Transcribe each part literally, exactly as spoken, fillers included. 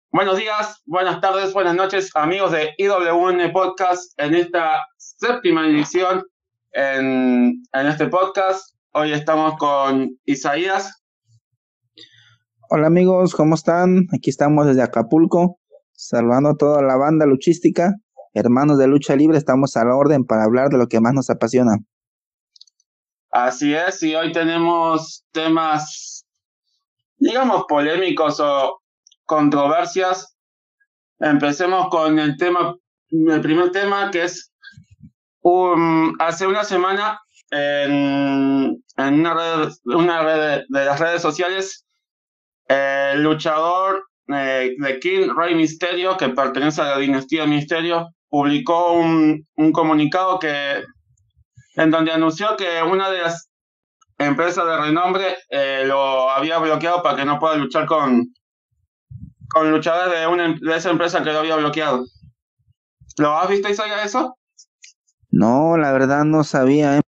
Buenos días, buenas tardes, buenas noches, amigos de I W N Podcast, en esta séptima edición en, en este podcast. Hoy estamos con Isaías. Hola amigos, ¿cómo están? Aquí estamos desde Acapulco, saludando a toda la banda luchística, hermanos de lucha libre, estamos a la orden para hablar de lo que más nos apasiona. Así es, y hoy tenemos temas, digamos, polémicos o controversias. Empecemos con el tema, el primer tema, que es um, hace una semana en, en una red, una red de, de las redes sociales, el luchador eh, de King, Rey Mysterio, que pertenece a la dinastía Mysterio, publicó un, un comunicado que, en donde anunció que una de las empresas de renombre eh, lo había bloqueado para que no pueda luchar con, con luchadores de, una, de esa empresa que lo había bloqueado. ¿Lo has visto, Isaiah, eso? No, la verdad no sabía, ¿eh?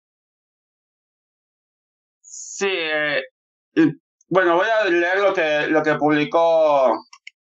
Sí, eh, bueno, voy a leer lo que, lo que publicó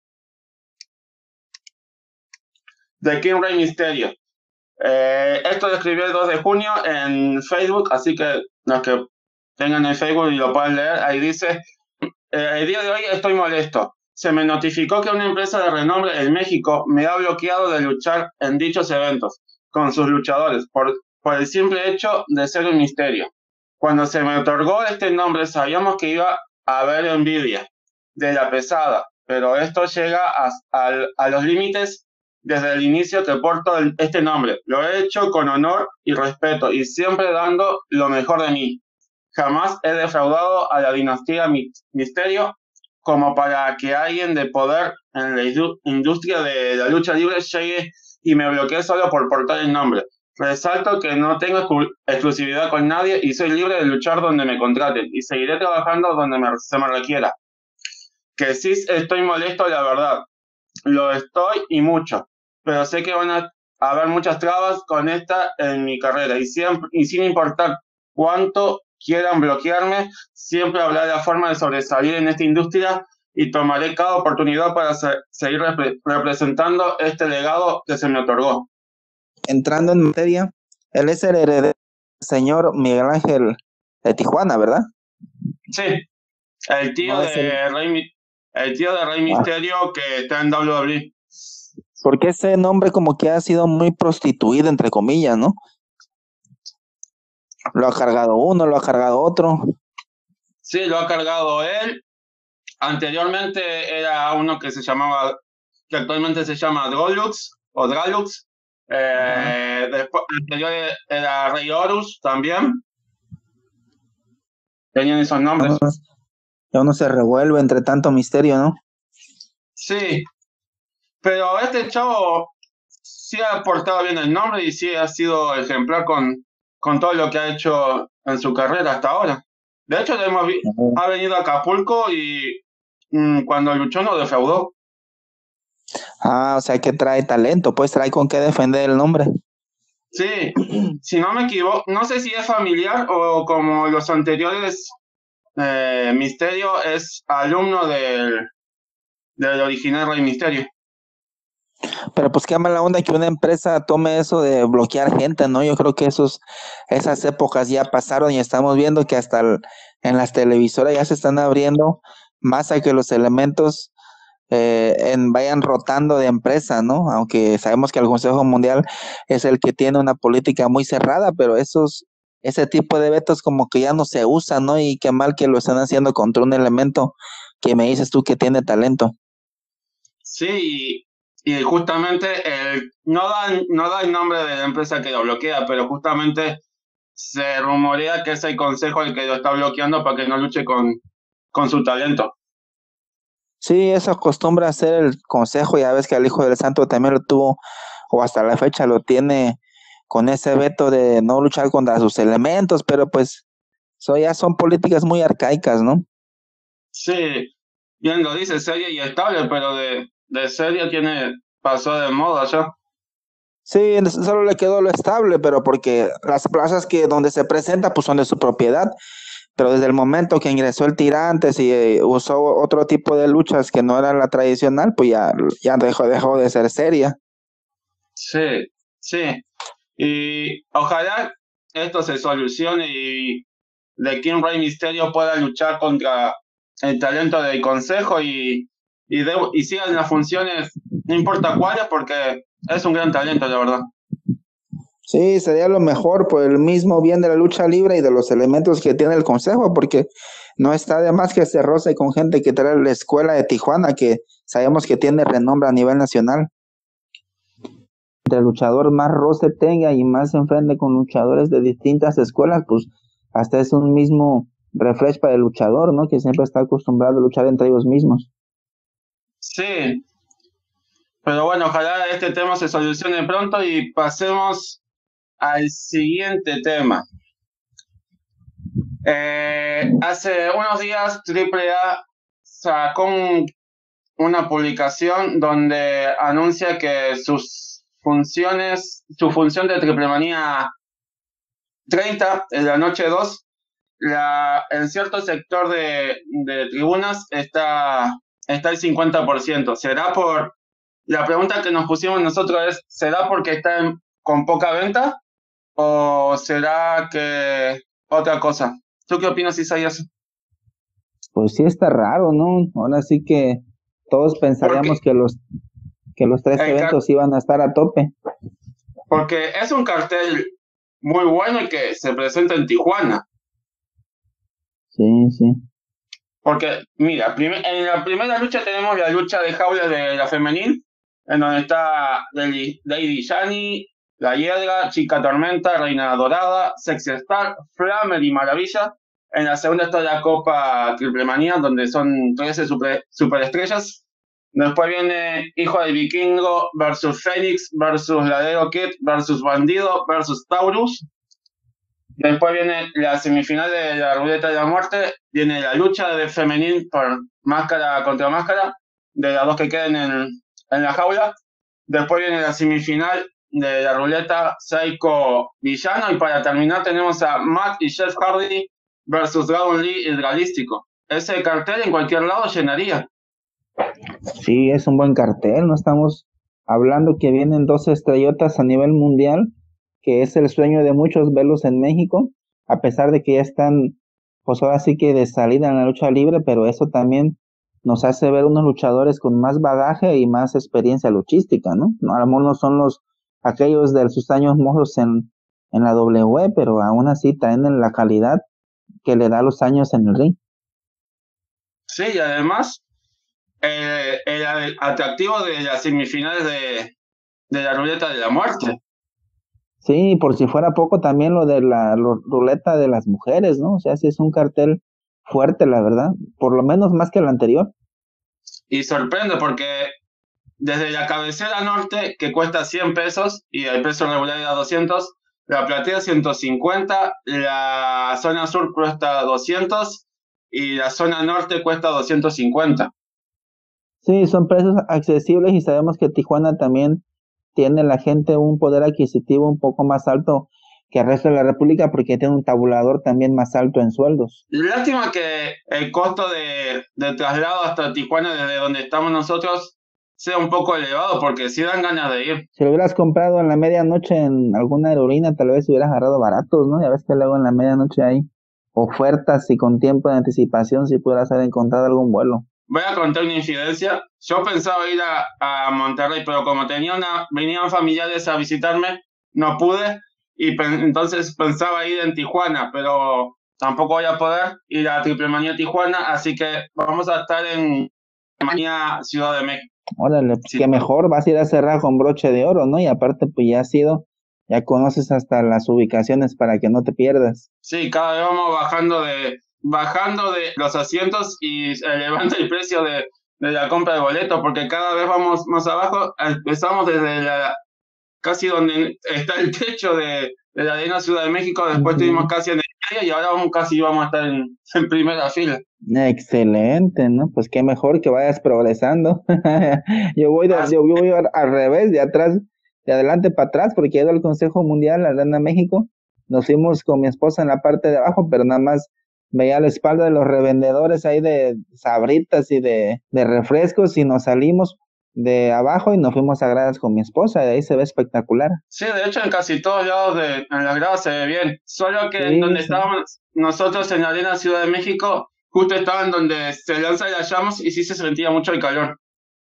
The King Rey Mysterio. Eh, esto lo escribió el dos de junio en Facebook, así que los que tengan el Facebook y lo pueden leer, ahí dice: eh, el día de hoy estoy molesto. Se me notificó que una empresa de renombre en México me ha bloqueado de luchar en dichos eventos con sus luchadores por, por el simple hecho de ser un misterio. Cuando se me otorgó este nombre sabíamos que iba a haber envidia de la pesada, pero esto llega a, a, a los límites desde el inicio que porto el, este nombre. Lo he hecho con honor y respeto y siempre dando lo mejor de mí. Jamás he defraudado a la dinastía Mysterio como para que alguien de poder en la industria de la lucha libre llegue y me bloquee solo por portar el nombre. Resalto que no tengo exclusividad con nadie y soy libre de luchar donde me contraten y seguiré trabajando donde me, se me requiera. Que sí estoy molesto, la verdad. Lo estoy y mucho. Pero sé que van a haber muchas trabas con esta en mi carrera y, siempre, y sin importar cuánto quieran bloquearme, siempre habrá la forma de sobresalir en esta industria y tomaré cada oportunidad para se, seguir repre, representando este legado que se me otorgó. Entrando en materia, él es el heredero del señor Miguel Ángel de Tijuana, ¿verdad? Sí, el tío No de el... Rey, el tío de Rey Mysterio ah. que está en W W E. Porque ese nombre como que ha sido muy prostituido, entre comillas, ¿no? Lo ha cargado uno, lo ha cargado otro. Sí, lo ha cargado él. Anteriormente era uno que se llamaba, que actualmente se llama Drolux o Dralux. Eh, después, anterior era Rey Horus también. Tenían esos nombres. Ya uno se revuelve entre tanto misterio, ¿no? Sí, pero este chavo sí ha portado bien el nombre y sí ha sido ejemplar con, con todo lo que ha hecho en su carrera hasta ahora. De hecho, hemos vi uh-huh. ha venido a Acapulco y mmm, cuando luchó no defraudó. Ah, o sea que trae talento, pues trae con qué defender el nombre. Sí, si no me equivoco, no sé si es familiar o como los anteriores, eh, Mysterio es alumno del, del original Rey Mysterio. Pero pues qué mala onda que una empresa tome eso de bloquear gente, ¿no? Yo creo que esos, esas épocas ya pasaron y estamos viendo que hasta el, en las televisoras ya se están abriendo más a que los elementos eh, en, vayan rotando de empresa, ¿no? Aunque sabemos que el Consejo Mundial es el que tiene una política muy cerrada, pero esos, ese tipo de vetos como que ya no se usan, ¿no? Y qué mal que lo están haciendo contra un elemento que me dices tú que tiene talento. Sí, y, y justamente el, no, da, no da el nombre de la empresa que lo bloquea, pero justamente se rumorea que es el consejo el que lo está bloqueando para que no luche con, con su talento. Sí, eso acostumbra a ser el consejo, ya ves que el Hijo del Santo también lo tuvo, o hasta la fecha lo tiene con ese veto de no luchar contra sus elementos, pero pues eso ya son políticas muy arcaicas, ¿no? Sí, bien lo dice, seria y estable, pero de, de seria tiene, pasó de moda ya. Sí, solo le quedó lo estable, pero porque las plazas que donde se presenta pues son de su propiedad, pero desde el momento que ingresó el Tirantes y eh, usó otro tipo de luchas que no era la tradicional, pues ya, ya dejó, dejó de ser seria. Sí, sí. Y ojalá esto se solucione y de que un Rey Misterio pueda luchar contra el talento del consejo y, y, de, y sigan las funciones, no importa cuáles, porque es un gran talento, la verdad. Sí, sería lo mejor por el mismo bien de la lucha libre y de los elementos que tiene el consejo, porque no está de más que se roce con gente que trae la escuela de Tijuana, que sabemos que tiene renombre a nivel nacional. Entre el luchador más roce tenga y más se enfrente con luchadores de distintas escuelas, pues hasta es un mismo refresh para el luchador, ¿no? Que siempre está acostumbrado a luchar entre ellos mismos. Sí, pero bueno, ojalá este tema se solucione pronto y pasemos al siguiente tema. Eh, hace unos días Triple A sacó un, una publicación donde anuncia que sus funciones, su función de Triple Manía treinta, en la noche dos, la, en cierto sector de, de tribunas está, está el cincuenta por ciento. ¿Será por, la pregunta que nos pusimos nosotros es, ¿será porque está en, con poca venta o será que otra cosa? ¿Tú qué opinas, Isaías? Pues sí está raro, ¿no? Ahora sí que todos pensaríamos que los que los tres eventos iban a estar a tope. Porque es un cartel muy bueno y que se presenta en Tijuana. Sí, sí. Porque, mira, prim- en la primera lucha tenemos la lucha de jaula de la femenil, en donde está Lady, Lady Shani, La Hiedra, Chica Tormenta, Reina Dorada, Sexy Star, Flamer y Maravilla. En la segunda está la Copa Triple Manía, donde son trece super, superestrellas. Después viene Hijo del Vikingo versus Fénix versus Ladero Kid versus Bandido versus Taurus. Después viene la semifinal de la Ruleta de la Muerte, viene la lucha de femenil por máscara contra máscara, de las dos que queden en, en la jaula. Después viene la semifinal de la Ruleta Psycho Villano, y para terminar tenemos a Matt y Jeff Hardy versus Dragon Lee y Dralístico. Ese cartel en cualquier lado llenaría. Sí, es un buen cartel, no estamos hablando que vienen dos estrellotas a nivel mundial, que es el sueño de muchos verlos en México, a pesar de que ya están, pues ahora sí que de salida en la lucha libre, pero eso también nos hace ver unos luchadores con más bagaje y más experiencia luchística, ¿no? A lo mejor no son los aquellos de sus años mozos en, en la W, pero aún así traen la calidad que le da los años en el ring. Sí, y además eh, el atractivo de las semifinales de, de la Ruleta de la Muerte. Sí, por si fuera poco, también lo de la lo, ruleta de las mujeres, ¿no? O sea, sí es un cartel fuerte, la verdad, por lo menos más que el anterior. Y sorprende porque desde la cabecera norte, que cuesta cien pesos, y el precio regular era doscientos, la platea ciento cincuenta, la zona sur cuesta doscientos, y la zona norte cuesta doscientos cincuenta. Sí, son precios accesibles y sabemos que Tijuana también tiene la gente un poder adquisitivo un poco más alto que el resto de la República porque tiene un tabulador también más alto en sueldos. Lástima que el costo de, de traslado hasta Tijuana desde donde estamos nosotros sea un poco elevado, porque sí dan ganas de ir. Si lo hubieras comprado en la medianoche en alguna aerolínea, tal vez hubieras agarrado baratos, ¿no? Ya ves que luego en la medianoche hay ofertas y con tiempo de anticipación si pudieras haber encontrado algún vuelo. Voy a contar una infidencia. Yo pensaba ir a, a Monterrey, pero como tenía una, venían familiares a visitarme, no pude, y pen, entonces pensaba ir en Tijuana, pero tampoco voy a poder ir a Triple Manía Tijuana, así que vamos a estar en Manía Ciudad de México. Órale, pues Sí. qué mejor, vas a ir a cerrar con broche de oro, ¿no? Y aparte, pues ya has ido, ya conoces hasta las ubicaciones para que no te pierdas. Sí, cada vez vamos bajando de bajando de los asientos y elevando el precio de, de la compra de boletos, porque cada vez vamos más abajo. Empezamos desde la casi donde está el techo de, de la Arena Ciudad de México, después uh-huh. estuvimos casi en el medio y ahora vamos casi vamos a estar en, en primera fila. Excelente, ¿no? Pues qué mejor que vayas progresando. yo voy de, yo voy al, al revés, de atrás, de adelante para atrás, porque he ido al Consejo Mundial, a la Arena México. Nos fuimos con mi esposa en la parte de abajo, pero nada más veía la espalda de los revendedores ahí de sabritas y de, de refrescos y nos salimos de abajo y nos fuimos a gradas con mi esposa, y ahí se ve espectacular. Sí, de hecho en casi todos lados de en las gradas se ve bien, solo que en Sí, donde sí. estábamos nosotros en la Arena Ciudad de México, justo estaba en donde se lanza las llamas y sí se sentía mucho el calor.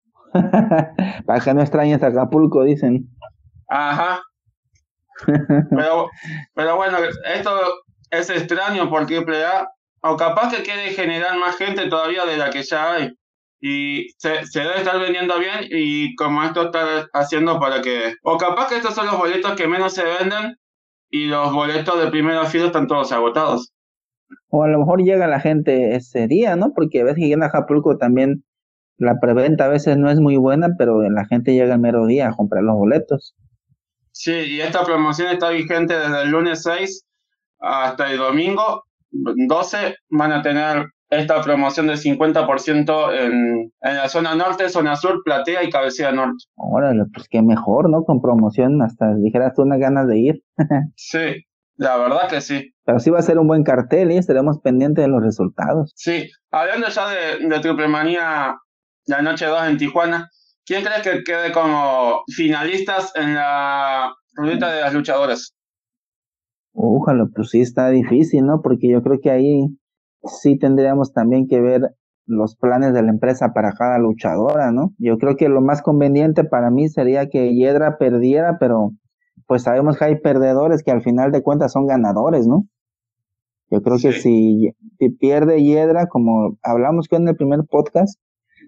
Para que no extrañes Acapulco, dicen. Ajá, pero, pero bueno, esto es extraño por Triple A, o capaz que quiere generar más gente todavía de la que ya hay. Y se, se debe estar vendiendo bien y como esto está haciendo para que... O capaz que estos son los boletos que menos se venden y los boletos de primera fila están todos agotados. O a lo mejor llega la gente ese día, ¿no? Porque a veces que llega a Acapulco también la preventa a veces no es muy buena, pero la gente llega el mero día a comprar los boletos. Sí, y esta promoción está vigente desde el lunes seis hasta el domingo doce. Van a tener esta promoción del cincuenta por ciento en, en la zona norte, zona sur, Platea y Cabecera Norte. Órale, pues qué mejor, ¿no? Con promoción, hasta dijeras tú unas ganas de ir. Sí, la verdad que sí. Pero sí va a ser un buen cartel y estaremos pendientes de los resultados. Sí, hablando ya de, de Triple Manía, la noche dos en Tijuana, ¿quién crees que quede como finalistas en la ruleta de las luchadoras? Ojalá, pues sí está difícil, ¿no? Porque yo creo que ahí sí tendríamos también que ver los planes de la empresa para cada luchadora, ¿no? Yo creo que lo más conveniente para mí sería que Hiedra perdiera, pero pues sabemos que hay perdedores que al final de cuentas son ganadores, ¿no? Yo creo que Sí. si, si pierde Hiedra, como hablamos que en el primer podcast,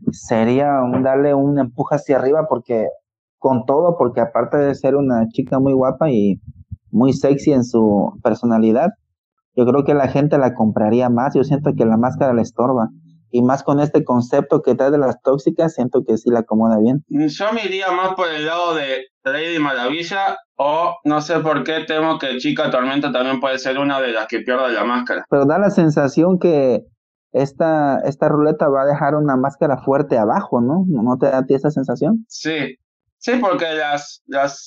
sería un darle un empuje hacia arriba porque con todo, porque aparte de ser una chica muy guapa y muy sexy en su personalidad, yo creo que la gente la compraría más. Yo siento que la máscara le estorba. Y más con este concepto que trae de las tóxicas, siento que sí la acomoda bien. Yo me iría más por el lado de Lady Maravilla, o no sé por qué temo que Chica Tormenta también puede ser una de las que pierda la máscara. Pero da la sensación que esta, esta ruleta va a dejar una máscara fuerte abajo, ¿no? ¿No te da a ti esa sensación? Sí, sí, porque las,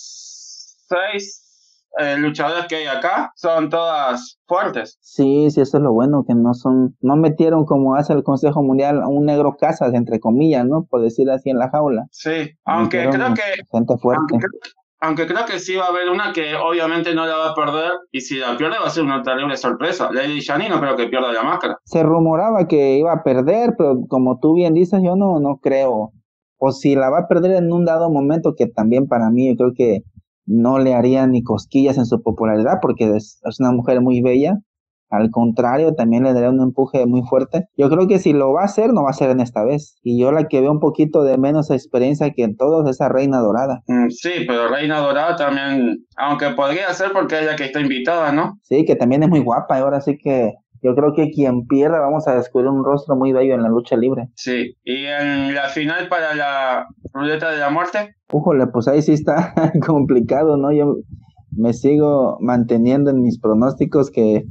las seis eh, luchadoras que hay acá son todas fuertes. Sí, sí, eso es lo bueno, que no son, no metieron como hace el Consejo Mundial a un negro casas, entre comillas, ¿no? Por decir así en la jaula. Sí, aunque Metieron creo que, gente fuerte. aunque, creo- aunque creo que sí va a haber una que obviamente no la va a perder, y si la pierde va a ser una terrible sorpresa. Lady Shani no creo que pierda la máscara. Se rumoraba que iba a perder, pero como tú bien dices, yo no, no creo. O si la va a perder en un dado momento, que también para mí yo creo que no le haría ni cosquillas en su popularidad, porque es, es una mujer muy bella. Al contrario, también le daría un empuje muy fuerte. Yo creo que si lo va a hacer, no va a ser en esta vez. Y yo la que veo un poquito de menos experiencia que en todos es a Reina Dorada. Mm, sí, pero Reina Dorada también, aunque podría ser porque es la que está invitada, ¿no? Sí, que también es muy guapa. Y ahora sí que yo creo que quien pierda vamos a descubrir un rostro muy bello en la lucha libre. Sí, y en la final para la ruleta de la muerte, Újole, pues ahí sí está complicado, ¿no? Yo me sigo manteniendo en mis pronósticos que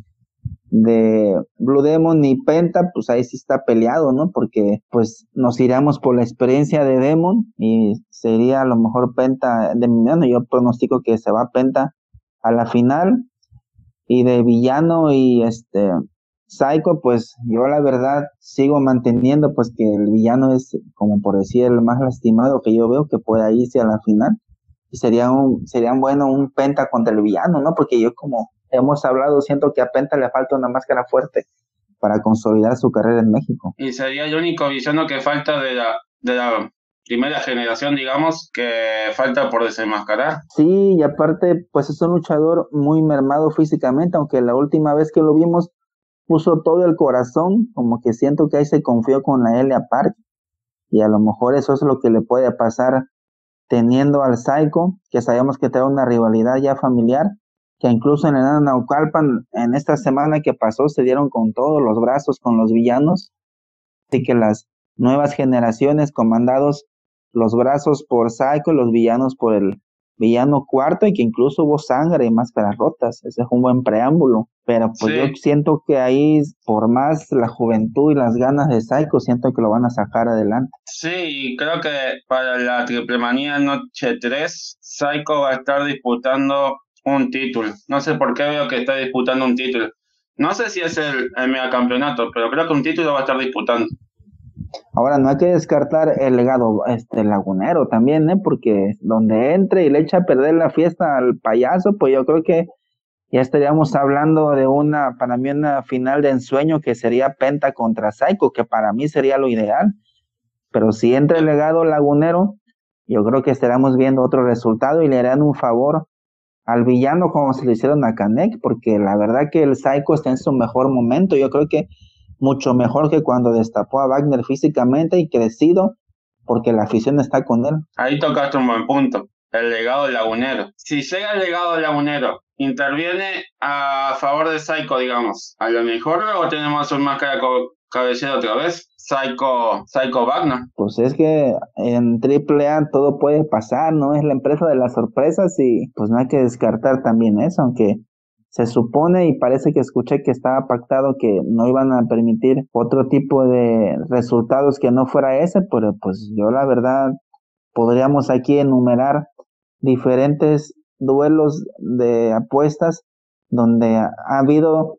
de Blue Demon y Penta, pues ahí sí está peleado, ¿no? Porque pues nos iríamos por la experiencia de Demon y sería a lo mejor Penta de villano. Yo pronostico que se va Penta a la final, y de villano y este Psycho, pues yo la verdad sigo manteniendo pues que el villano es, como por decir, el más lastimado que yo veo que pueda irse a la final, y sería un sería bueno un Penta contra el villano, ¿no? Porque yo, como hemos hablado, siento que a Penta le falta una máscara fuerte para consolidar su carrera en México. y sería el único villano que falta de la, de la primera generación, digamos, que falta por desenmascarar. Sí, y aparte pues es un luchador muy mermado físicamente, aunque la última vez que lo vimos puso todo el corazón, como que siento que ahí se confió con la Elia Park, y a lo mejor eso es lo que le puede pasar teniendo al Psycho, que sabemos que trae una rivalidad ya familiar, que incluso en el Naucalpan, en esta semana que pasó, se dieron con todos los brazos con los villanos, así que las nuevas generaciones comandados los brazos por Psycho, los villanos por el villano cuarto, y que incluso hubo sangre y máscaras rotas. Ese es un buen preámbulo, pero pues Sí. yo siento que ahí, por más la juventud y las ganas de Psycho, siento que lo van a sacar adelante. Sí, y creo que para la Triple Manía Noche tres, Psycho va a estar disputando un título. No sé por qué veo que está disputando un título. No sé si es el, el megacampeonato, pero creo que un título va a estar disputando. Ahora no hay que descartar el legado este lagunero también, ¿eh? Porque donde entre y le echa a perder la fiesta al payaso, pues yo creo que ya estaríamos hablando de una, para mí, una final de ensueño que sería Penta contra Psycho, que para mí sería lo ideal. Pero si entra el legado lagunero, yo creo que estaremos viendo otro resultado y le harán un favor al villano como se le hicieron a Canek, porque la verdad que el Psycho está en su mejor momento. Yo creo que mucho mejor que cuando destapó a Wagner físicamente y crecido, porque la afición está con él. Ahí tocaste un buen punto, el legado lagunero. Si llega el legado lagunero, interviene a favor de Psycho, digamos. A lo mejor luego tenemos un máscara cabellera otra vez, Psycho, Psycho Wagner. Pues es que en triple A todo puede pasar, ¿no? Es la empresa de las sorpresas y pues no hay que descartar también eso, aunque se supone y parece que escuché que estaba pactado que no iban a permitir otro tipo de resultados que no fuera ese, pero pues yo la verdad podríamos aquí enumerar diferentes duelos de apuestas donde ha, ha habido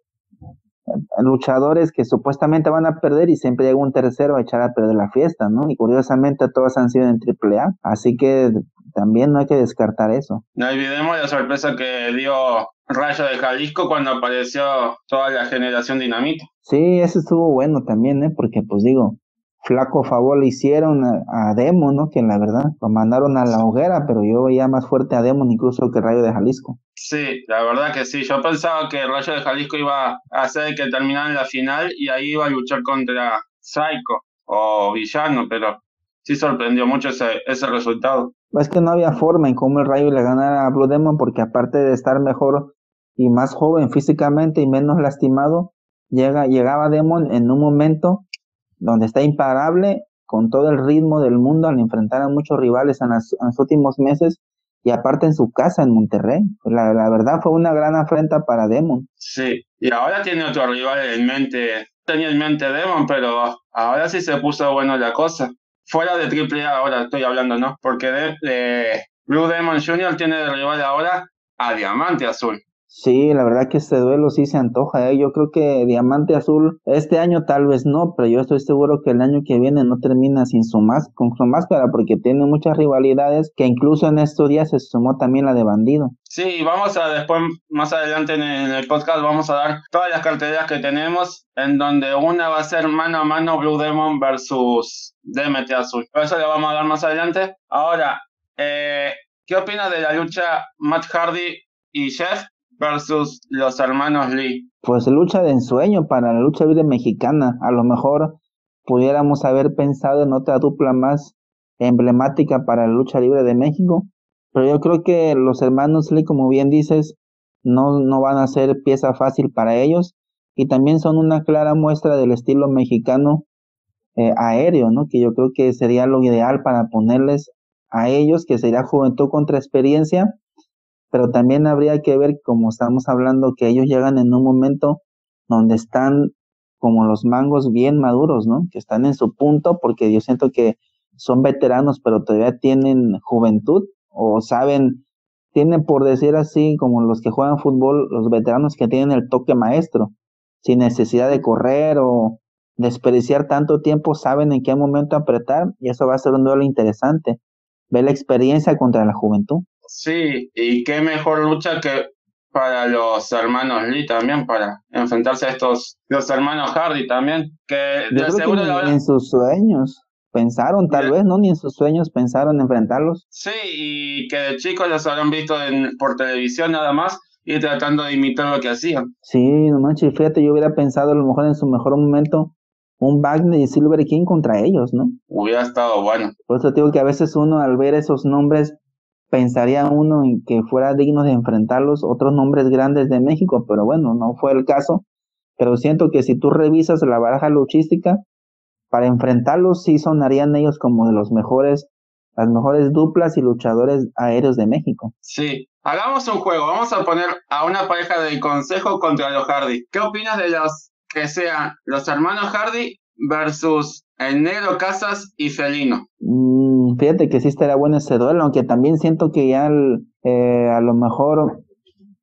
luchadores que supuestamente van a perder y siempre llega un tercero a echar a perder la fiesta, ¿no? Y curiosamente todos han sido en triple A, así que también no hay que descartar eso. No olvidemos la sorpresa que dio Rayo de Jalisco cuando apareció toda la generación Dinamita. Sí, eso estuvo bueno también, ¿eh? Porque pues digo, flaco favor le hicieron a, a Demon, ¿no? Que la verdad lo mandaron a la hoguera, pero yo veía más fuerte a Demon incluso que Rayo de Jalisco. Sí, la verdad que sí. Yo pensaba que Rayo de Jalisco iba a hacer que terminara en la final y ahí iba a luchar contra Psycho o Villano, pero sí sorprendió mucho ese, ese resultado. Es que no había forma en cómo el Rayo le ganara a Blue Demon, porque aparte de estar mejor y más joven físicamente y menos lastimado, llega, llegaba Demon en un momento donde está imparable con todo el ritmo del mundo al enfrentar a muchos rivales en, las, en los últimos meses y aparte en su casa en Monterrey. La, la verdad fue una gran afrenta para Demon. Sí, y ahora tiene otro rival en mente. Tenía en mente Demon, pero ahora sí se puso bueno la cosa. Fuera de triple A ahora estoy hablando, ¿no? Porque de, de Blue Demon junior tiene de rival ahora a Diamante Azul. Sí, la verdad que este duelo sí se antoja, ¿eh? Yo creo que Diamante Azul este año tal vez no, pero yo estoy seguro que el año que viene no termina sin su más, con su máscara porque tiene muchas rivalidades que incluso en estos días se sumó también la de Bandido. Sí, vamos a después, más adelante en el, en el podcast, vamos a dar todas las carteleras que tenemos, en donde una va a ser mano a mano Blue Demon versus D M T Azul. Pero eso lo vamos a dar más adelante. Ahora, eh, ¿qué opinas de la lucha Matt Hardy y Jeff versus los hermanos Lee? Pues lucha de ensueño para la lucha libre mexicana. A lo mejor pudiéramos haber pensado en otra dupla más emblemática para la lucha libre de México, pero yo creo que los hermanos Lee, como bien dices, no, no van a ser pieza fácil para ellos y también son una clara muestra del estilo mexicano eh, aéreo, ¿no? Que yo creo que sería lo ideal para ponerles a ellos, que sería juventud contra experiencia, pero también habría que ver, como estamos hablando, que ellos llegan en un momento donde están como los mangos bien maduros, ¿no? Que están en su punto, porque yo siento que son veteranos, pero todavía tienen juventud, o saben, tienen, por decir así, como los que juegan fútbol, los veteranos que tienen el toque maestro, sin necesidad de correr o desperdiciar tanto tiempo, saben en qué momento apretar, y eso va a ser un duelo interesante, ver la experiencia contra la juventud. Sí, y qué mejor lucha que para los hermanos Lee también, para enfrentarse a estos, los hermanos Hardy también, que Yo de creo que seguro ni, la ni verdad, en sus sueños pensaron, tal de- vez, ¿no? Ni en sus sueños pensaron enfrentarlos. sí, y que de chicos los habrán visto en, por televisión nada más y tratando de imitar lo que hacían. Sí, no manches, fíjate, yo hubiera pensado a lo mejor en su mejor momento un Wagner y Silver King contra ellos, ¿no? Hubiera estado bueno. Por eso te digo que a veces uno al ver esos nombres pensaría uno en que fuera digno de enfrentarlos otros nombres grandes de México, pero bueno, no fue el caso. Pero siento que si tú revisas la baraja luchística, para enfrentarlos sí sonarían ellos como de los mejores, las mejores duplas y luchadores aéreos de México. Sí, hagamos un juego, vamos a poner a una pareja del Consejo contra los Hardy. ¿Qué opinas de los que sean los hermanos Hardy versus el Negro Casas y Felino? Mm, fíjate que sí estaría bueno ese duelo, aunque también siento que ya el, eh, a lo mejor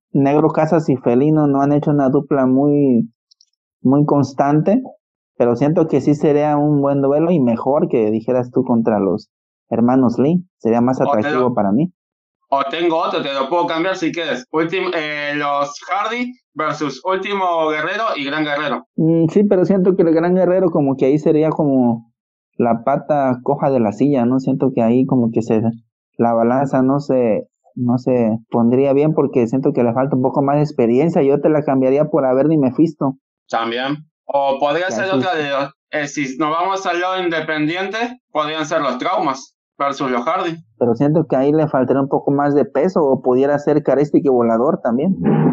Negro Casas y Felino no han hecho una dupla muy, muy constante, pero siento que sí sería un buen duelo y mejor que dijeras tú contra los hermanos Lee, sería más O, te lo- atractivo para mí. o tengo otro, te lo puedo cambiar si quieres. Último, eh, los Hardy versus Último Guerrero y Gran Guerrero. Mm, sí, pero siento que el Gran Guerrero como que ahí sería como la pata coja de la silla, ¿no? Siento que ahí como que se la balanza no se no se pondría bien porque siento que le falta un poco más de experiencia. Yo te la cambiaría por Averno y Mephisto. También. O podría Que ser así, otra de los, eh, si nos vamos al lado independiente, podrían ser los Traumas versus los Hardy. pero siento que ahí le faltaría un poco más de peso o pudiera ser Carístico y Volador también.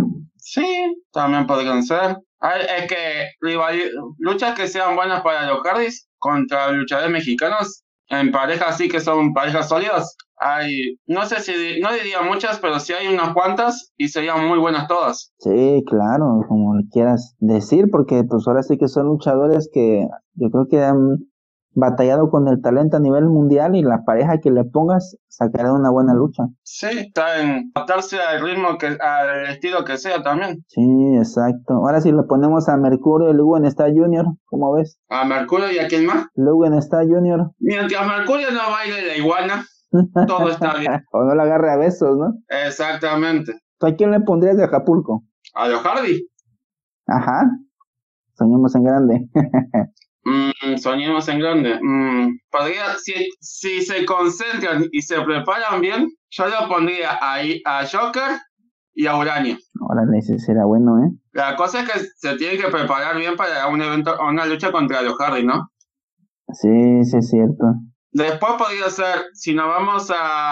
Sí, también podrían ser. Hay, es que rivali- luchas que sean buenas para los Hardys contra luchadores mexicanos en parejas sí que son parejas sólidas. Hay, no sé si, no diría muchas, pero sí hay unas cuantas y serían muy buenas todas. Sí, claro, como le quieras decir, porque pues ahora sí que son luchadores que yo creo que han batallado con el talento a nivel mundial y la pareja que le pongas sacará una buena lucha. Sí, saben adaptarse al ritmo que, al estilo que sea también. Sí, exacto. Ahora si le ponemos a Mercurio y Lugo en Star Junior, ¿cómo ves? A Mercurio y a quién más. Lugo en Star Junior. Mientras Mercurio no baile la iguana, todo está bien. O no la agarre a besos, ¿no? Exactamente. ¿Tú a quién le pondrías de Acapulco? A los Hardy. Ajá, soñemos en grande. Mm, soñemos en grande. Mm, podría, si, si se concentran y se preparan bien, yo lo pondría ahí a Joker y a Uranio. Órale, ese será bueno, ¿eh? La cosa es que se tienen que preparar bien para un evento, una lucha contra los Hardy, ¿no? Sí, sí es cierto. Después podría ser, si nos vamos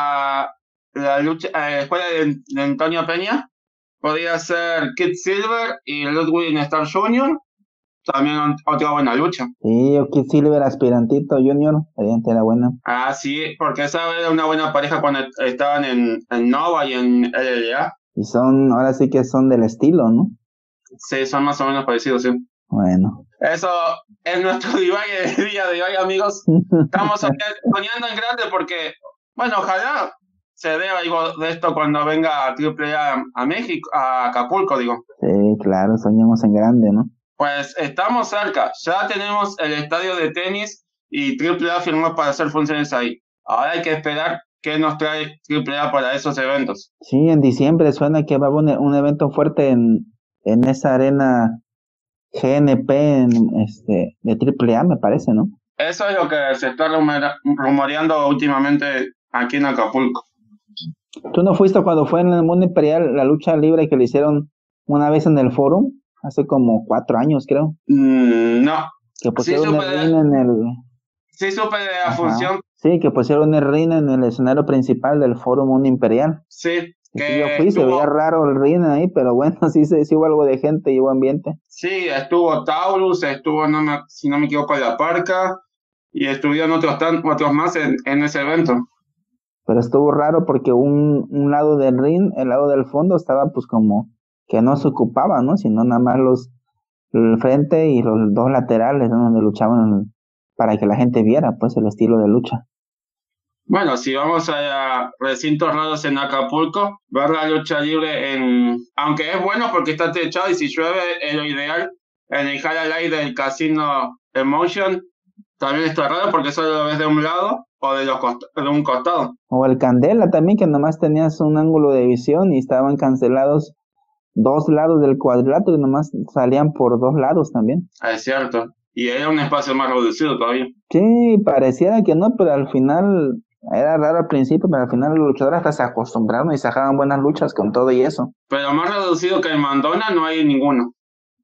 a la lucha, a la escuela de, de Antonio Peña, podría ser Kid Silver y Ludwig Star junior También ot- otra buena lucha. Sí, yo Kid Silver, aspirantito Junior, también era buena. Ah, sí, porque esa era una buena pareja cuando estaban en, en Nova y en L L A. Y son, ahora sí que son del estilo, ¿no? Sí, son más o menos parecidos, sí. Bueno. Eso es nuestro divague del día de hoy, amigos. Estamos soñando en grande porque, bueno, ojalá se dé algo de esto cuando venga a Triple A a México, a Acapulco, digo. Sí, claro, soñemos en grande, ¿no? Pues estamos cerca, ya tenemos el estadio de tenis y Triple A firmó para hacer funciones ahí. Ahora hay que esperar qué nos trae Triple A para esos eventos. Sí, en diciembre suena que va a haber un, un evento fuerte en, en esa arena G N P en, este, de Triple A, me parece, ¿no? Eso es lo que se está rumora- rumoreando últimamente aquí en Acapulco. ¿Tú no fuiste cuando fue en el Mundo Imperial la lucha libre que le hicieron una vez en el Forum? Hace como cuatro años, creo. Mm, no, Que sí pusieron supe el de, ring en el... sí supe de la Ajá. función, Sí, que pusieron el ring en el escenario principal del Foro Mundo Imperial. sí, Y sí, yo que fui, se veía estuvo, raro el ring ahí, pero bueno, sí, se sí hubo algo de gente y hubo ambiente. sí, estuvo Taurus, estuvo, no me, si no me equivoco, La Parca, y estuvieron otros, tan, otros más en, en ese evento. Pero estuvo raro porque un, un lado del ring, el lado del fondo, estaba pues como que no se ocupaba, ¿no? Sino nada más los el frente y los dos laterales, ¿no? Donde luchaban para que la gente viera, pues, el estilo de lucha. Bueno, si vamos a recintos raros en Acapulco, ver la lucha libre en... Aunque es bueno porque está techado y si llueve es lo ideal, en el Highlight del Casino Emotion también está raro porque solo lo ves de un lado o de, los cost- de un costado. O el Candela también, que nomás tenías un ángulo de visión y estaban cancelados dos lados del cuadrilátero y nomás salían por dos lados también. Es cierto. Y era un espacio más reducido todavía. Sí, pareciera que no, pero al final era raro al principio, pero al final los luchadores hasta se acostumbraron y sacaban buenas luchas con todo y eso. Pero más reducido que en Mandona no hay ninguno.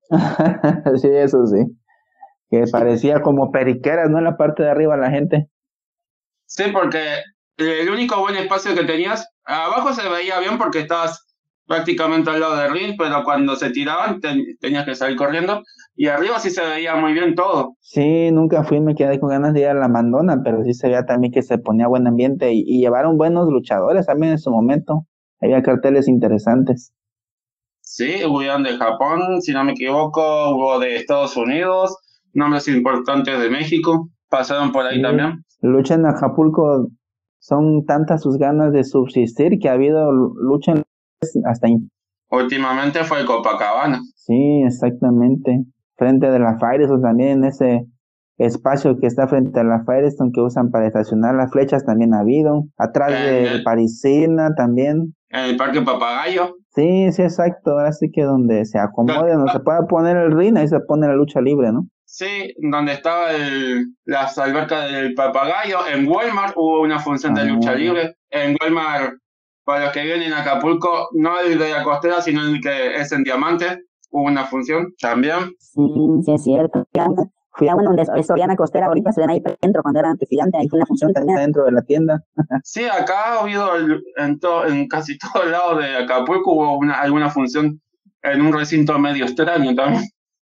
Sí, eso sí. Que parecía como periqueras, ¿no? En la parte de arriba la gente. Sí, porque el único buen espacio que tenías, abajo se veía bien porque estabas prácticamente al lado del ring, pero cuando se tiraban ten- tenías que salir corriendo. Y arriba sí se veía muy bien todo. Sí, nunca fui, me quedé con ganas de ir a la Mandona, pero sí se veía también que se ponía buen ambiente y, y llevaron buenos luchadores también en su momento. Había carteles interesantes. Sí, hubieron de Japón, si no me equivoco, hubo de Estados Unidos, nombres importantes de México, pasaron por ahí Sí, también. lucha en Acapulco, son tantas sus ganas de subsistir que ha habido lucha en- hasta in- últimamente fue Copacabana. Sí, exactamente. Frente de la Firestone también, ese espacio que está frente a la Firestone que usan para estacionar las flechas también ha habido. Atrás En del el, Parisina también. en el Parque Papagayo, Sí, sí, exacto. Ahora sí que donde se donde, acomode, donde se ah, pueda poner el ring, ahí se pone la lucha libre, ¿no? sí, donde estaba el, las albercas del Papagayo. En Walmart hubo una función de lucha Ah, libre. En Walmart, para los que vienen a Acapulco, no el de la costera, sino el que es en Diamante, hubo una función también. sí, sí es cierto. Fui a una, fui a una donde es Soriana Costera, ahorita se ven ahí dentro cuando era gigante, ahí fue una función también dentro de la tienda. Sí, acá ha habido el- en, to- en casi todos lados de Acapulco hubo una, alguna función en un recinto medio extraño también.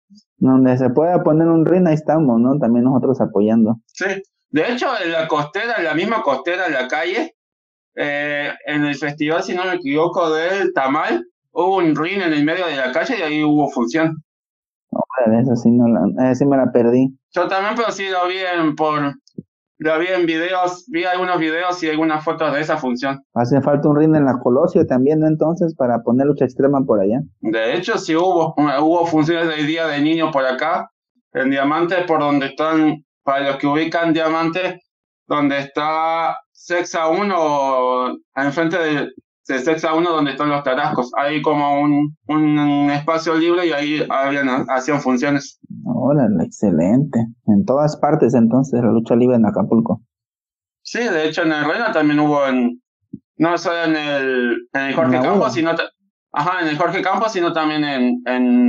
Donde se pueda poner un ring, ahí estamos, ¿no? También nosotros apoyando. Sí, de hecho en la costera, en la misma costera, en la calle, eh, en el festival, si no me equivoco, del Tamal, hubo un ring en el medio de la calle y ahí hubo función. Órale, eso sí, no la, eh, sí me la perdí. Yo también, pero sí lo vi en, por, lo vi en videos, vi algunos videos y algunas fotos de esa función. Hace falta un ring en la Colosio también, ¿no? Entonces, para poner lucha extrema por allá. De hecho, sí hubo, hubo funciones de Día de Niño por acá, en Diamante, por donde están, para los que ubican Diamante, donde está Sexa uno, enfrente de, de Sexa uno, donde están los tarascos. Hay como un, un espacio libre y ahí habían, hacían funciones. Órale, excelente. En todas partes, entonces, la lucha libre en Acapulco. Sí, de hecho en el Reina también hubo, en, no solo en el, en el En Jorge la Campos, Udo. sino, ta- ajá, en el Jorge Campos, sino también en,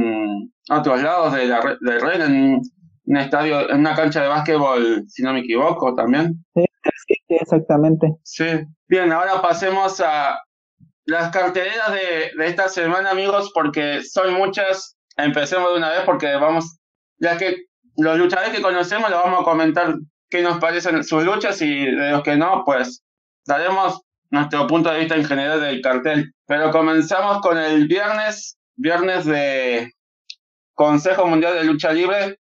en otros lados de la, re- del Reina, en un estadio, en una cancha de básquetbol, si no me equivoco, también. Sí, sí, sí, exactamente. Sí. Bien, ahora pasemos a las carteleras de, de esta semana, amigos, porque son muchas. Empecemos de una vez porque vamos, ya que los luchadores que conocemos, les vamos a comentar qué nos parecen sus luchas y de los que no, pues daremos nuestro punto de vista en general del cartel. Pero comenzamos con el viernes, viernes de Consejo Mundial de Lucha Libre,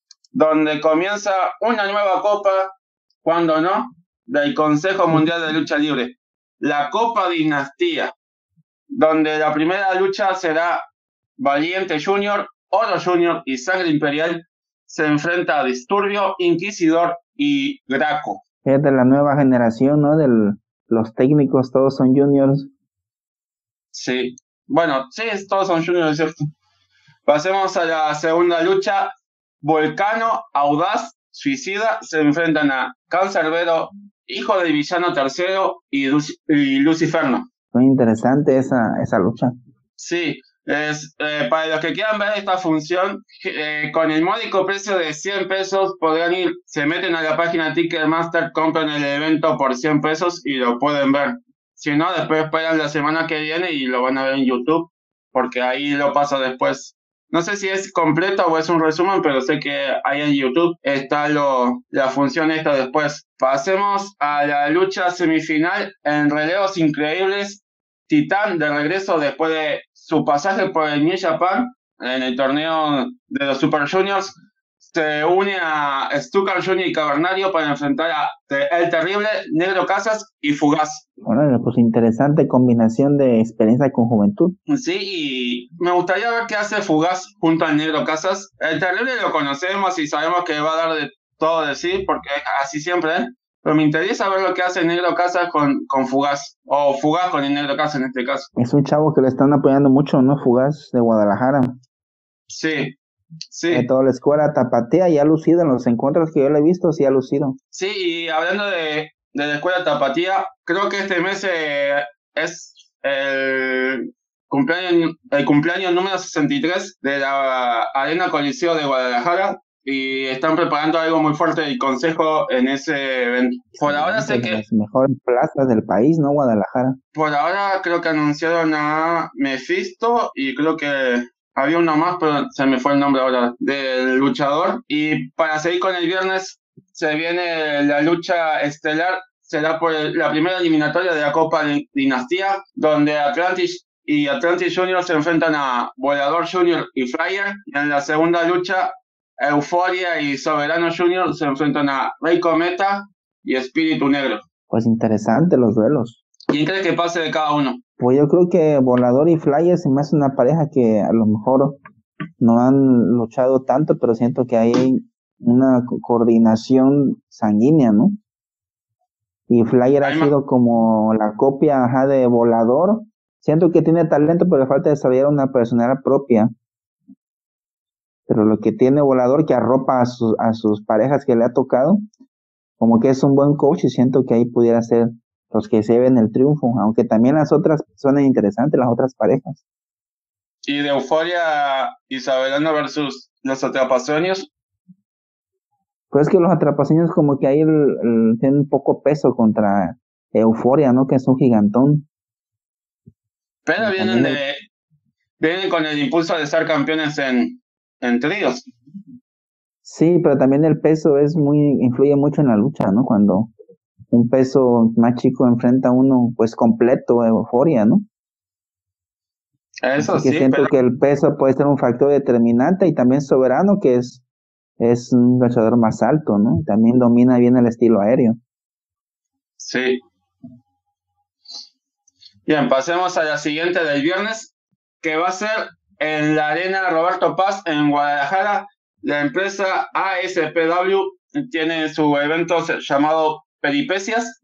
donde comienza una nueva copa, cuando no, del Consejo Mundial de Lucha Libre, la Copa Dinastía, donde la primera lucha será Valiente Junior, Oro Junior y Sangre Imperial se enfrenta a Disturbio, Inquisidor y Graco. Es de la nueva generación, ¿no? De los técnicos, todos son juniors. Sí, bueno, sí, todos son juniors, ¿cierto? Pasemos a la segunda lucha. Volcano, Audaz, Suicida se enfrentan a Cancerbero, Hijo del Villano Tercero y, Luc- y Luciferno. Muy interesante esa, esa lucha. Sí, es, eh, para los que quieran ver esta función, eh, con el módico precio de cien pesos podrán ir, se meten a la página Ticketmaster, compran el evento por cien pesos y lo pueden ver. Si no, después esperan la semana que viene y lo van a ver en YouTube, porque ahí lo paso después. No sé si es completo o es un resumen, pero sé que ahí en YouTube está lo, la función esta después. Pasemos a la lucha semifinal en relevos increíbles. Titán de regreso después de su pasaje por el New Japan en el torneo de los Super Juniors, se une a Stuka Junior y Cavernario para enfrentar a El Terrible, Negro Casas y Fugaz. Órale, pues interesante combinación de experiencia con juventud. Sí, y me gustaría ver qué hace Fugaz junto al Negro Casas. El Terrible lo conocemos y sabemos que va a dar de todo de sí, porque así siempre es. ¿eh? Pero me interesa ver lo que hace el Negro Casas con, con Fugaz, o Fugaz con el Negro Casas en este caso. Es un chavo que le están apoyando mucho, ¿no? Fugaz de Guadalajara. Sí, sí. De toda la escuela tapatía y ha lucido en los encuentros que yo le he visto, sí ha lucido. Sí, y hablando de, de la escuela Tapatía, creo que este mes eh, es el cumpleaños, el cumpleaños número sesenta y tres de la Arena Coliseo de Guadalajara y están preparando algo muy fuerte el consejo en ese evento. Por ahora sé De que, las mejores plazas del país, ¿no? Guadalajara. por ahora creo que anunciaron a Mephisto y creo que había uno más, pero se me fue el nombre ahora, del luchador. Y para seguir con el viernes, se viene la lucha estelar, será por el- la primera eliminatoria de la Copa Dinastía, donde Atlantis y Atlantis Junior se enfrentan a Volador Junior y Flyer. En la segunda lucha, Euforia y Soberano Junior se enfrentan a Rey Cometa y Espíritu Negro. Pues interesante los duelos. ¿Quién cree que pase de cada uno? Pues yo creo que Volador y Flyer se me hace una pareja que a lo mejor no han luchado tanto, pero siento que hay una co- coordinación sanguínea, ¿no? Y Flyer ha Hay más, sido como la copia, ajá, de Volador. Siento que tiene talento, pero le falta desarrollar una personalidad propia. Pero lo que tiene Volador, que arropa a, sus a sus parejas que le ha tocado, como que es un buen coach y siento que ahí pudiera ser los que se lleven el triunfo, aunque también las otras son interesantes, las otras parejas. y de Euforia Isabelano versus los Atrapasueños. Pues es que los atrapasueños como que ahí el- el- tienen un poco peso contra Euforia, ¿no? Que es un gigantón. Pero Pero vienen también el, de, vienen con el impulso de ser campeones en, en tríos. sí, pero también el peso es muy, influye mucho en la lucha, ¿no? Cuando un peso más chico enfrenta a uno, pues completo, Euforia, ¿no? Eso Así que sí, pero siento que el peso puede ser un factor determinante y también Soberano, que es, es un luchador más alto, ¿no? También domina bien el estilo aéreo. sí. Bien, pasemos a la siguiente del viernes, que va a ser en la Arena Roberto Paz en Guadalajara. La empresa A S P W tiene su evento llamado Peripecias,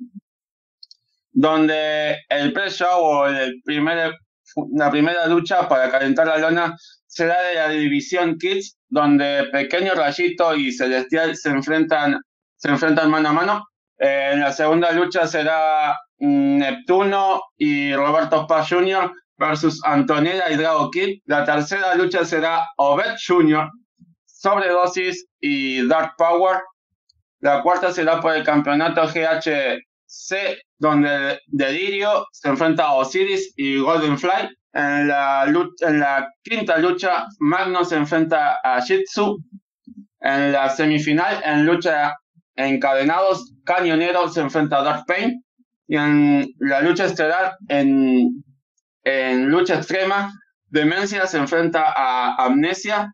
donde el pre-show o el primer, la primera lucha para calentar la lona será de la división Kids, donde Pequeño Rayito y Celestial se enfrentan, se enfrentan mano a mano. Eh, en la segunda lucha será mm, Neptuno y Roberto Paz junior versus Antonella y Drago Kid. La tercera lucha será Obed junior, Sobredosis y Dark Power. La cuarta será por el campeonato G H C, donde Delirio se enfrenta a Osiris y Golden Fly. En la, en la quinta lucha, Magnus se enfrenta a Jitsu. En la semifinal, en lucha encadenados, Cañonero se enfrenta a Dark Pain. Y en la lucha estelar, en, en lucha extrema, Demencia se enfrenta a Amnesia.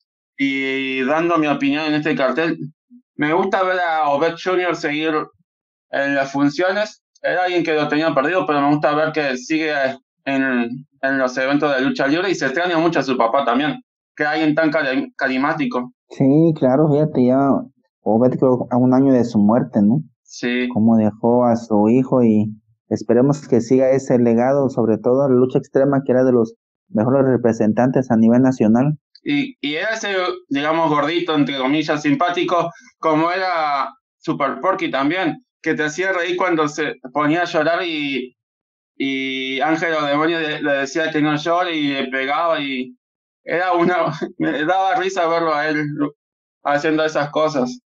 Y dando mi opinión en este cartel, me gusta ver a Obed junior seguir en las funciones. Era alguien que lo tenía perdido, pero me gusta ver que sigue en, en los eventos de lucha libre y se extraña mucho a su papá también, que es alguien tan cari carismático. Sí, claro, fíjate, ya Obed creo a un año de su muerte, ¿no? Sí. Cómo dejó a su hijo y esperemos que siga ese legado, sobre todo en la lucha extrema, que era de los mejores representantes a nivel nacional. Y, y era ese, digamos, gordito, entre comillas, simpático, como era Super Porky también, que te hacía reír cuando se ponía a llorar y, y Ángelo Demonio le, le decía que no llore y le pegaba y era una, me daba risa verlo a él haciendo esas cosas.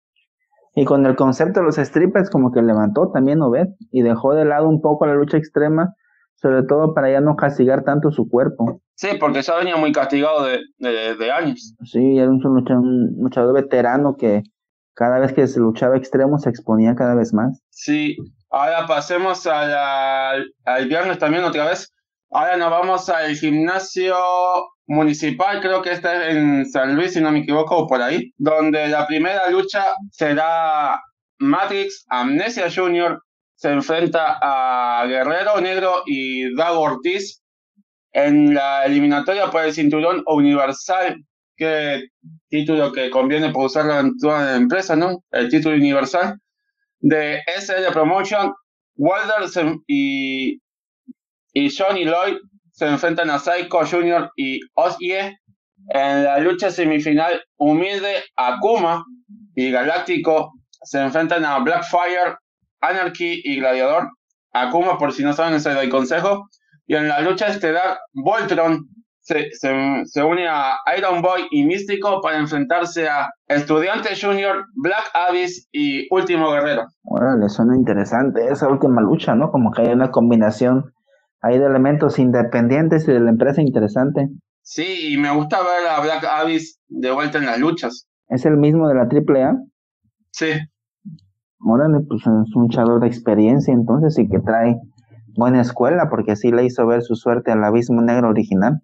Y con el concepto de los strippers como que levantó también Obed y dejó de lado un poco la lucha extrema, sobre todo para ya no castigar tanto su cuerpo. Sí, porque ya venía muy castigado de, de, de años. Sí, era un luchador, un luchador veterano que cada vez que se luchaba extremo se exponía cada vez más. Sí, ahora pasemos a la, al viernes también otra vez. Ahora nos vamos al gimnasio municipal, creo que está en San Luis, si no me equivoco, o por ahí, donde la primera lucha será Matrix Amnesia junior se enfrenta a Guerrero Negro y Dago Ortiz en la eliminatoria por el cinturón universal, que título que conviene por usarlo en toda la empresa, ¿no? El título universal de S L Promotion. Wilder se, y, y Johnny Lloyd se enfrentan a Psycho junior y Osye. En la lucha semifinal, Humilde, Akuma y Galáctico se enfrentan a Blackfire, Anarchy y Gladiador. Akuma, por si no saben, es el del consejo. Y en la lucha estelar, Voltron se, se, se une a Iron Boy y Místico para enfrentarse a Estudiante Junior, Black Abyss y Último Guerrero. Órale, suena interesante esa última lucha, ¿no? Como que hay una combinación ahí de elementos independientes y de la empresa interesante. Sí, y me gusta ver a Black Abyss de vuelta en las luchas. ¿Es el mismo de la triple A? Sí. Órale, pues es un luchador de experiencia entonces y que trae buena escuela porque así le hizo ver su suerte al Abismo Negro original.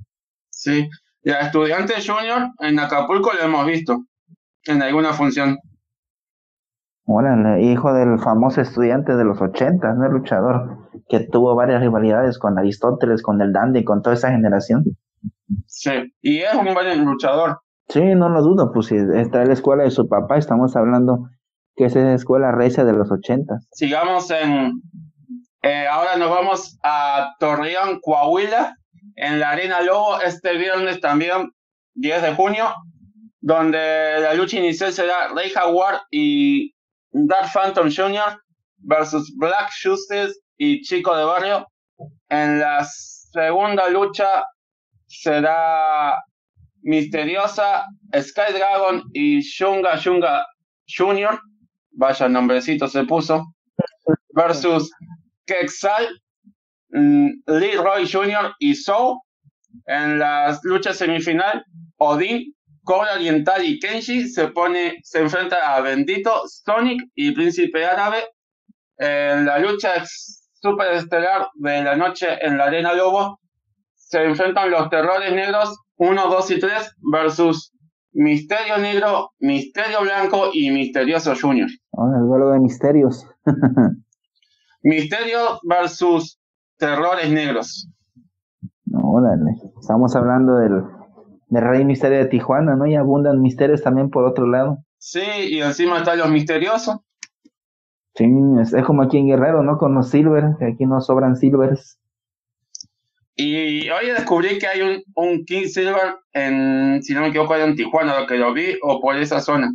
Sí. Y a Estudiante Junior en Acapulco lo hemos visto en alguna función. Órale, hijo del famoso Estudiante de los ochentas, ¿no? El luchador. que tuvo varias rivalidades con Aristóteles, con el Dandy, con toda esa generación. Sí, y es un buen luchador. Sí, no lo dudo, pues si está en la escuela de su papá, estamos hablando que es esa escuela recia de los ochentas. Sigamos en, eh, ahora nos vamos a Torreón, Coahuila, en la Arena Lobo, este viernes también, diez de junio, donde la lucha inicial será Rey Jaguar y Dark Phantom junior versus Black Justice y Chico de Barrio. En la segunda lucha será Misteriosa, Sky Dragon y Shunga Shunga junior, vaya nombrecito se puso, versus Quexal, Leroy junior y Soul. En las luchas semifinal, Odín, Cobra Oriental y Kenshi se pone, se enfrenta a Bendito, Sonic y Príncipe Árabe. En la lucha superestelar de la noche en la Arena Lobo se enfrentan los Terrores Negros uno, dos y tres versus Misterio Negro, Misterio Blanco y Misterioso Junior. Oh, el duelo de misterios. Misterio versus Terrores Negros. No, dale. Estamos hablando del, del Rey Misterio de Tijuana, ¿no? Y abundan misterios también por otro lado. Sí, y encima están los misteriosos. Sí, es, es como aquí en Guerrero, ¿no? Con los Silver, que aquí no sobran Silvers. Y hoy descubrí que hay un, un King Silver en, si no me equivoco, en Tijuana, lo que lo vi, o por esa zona.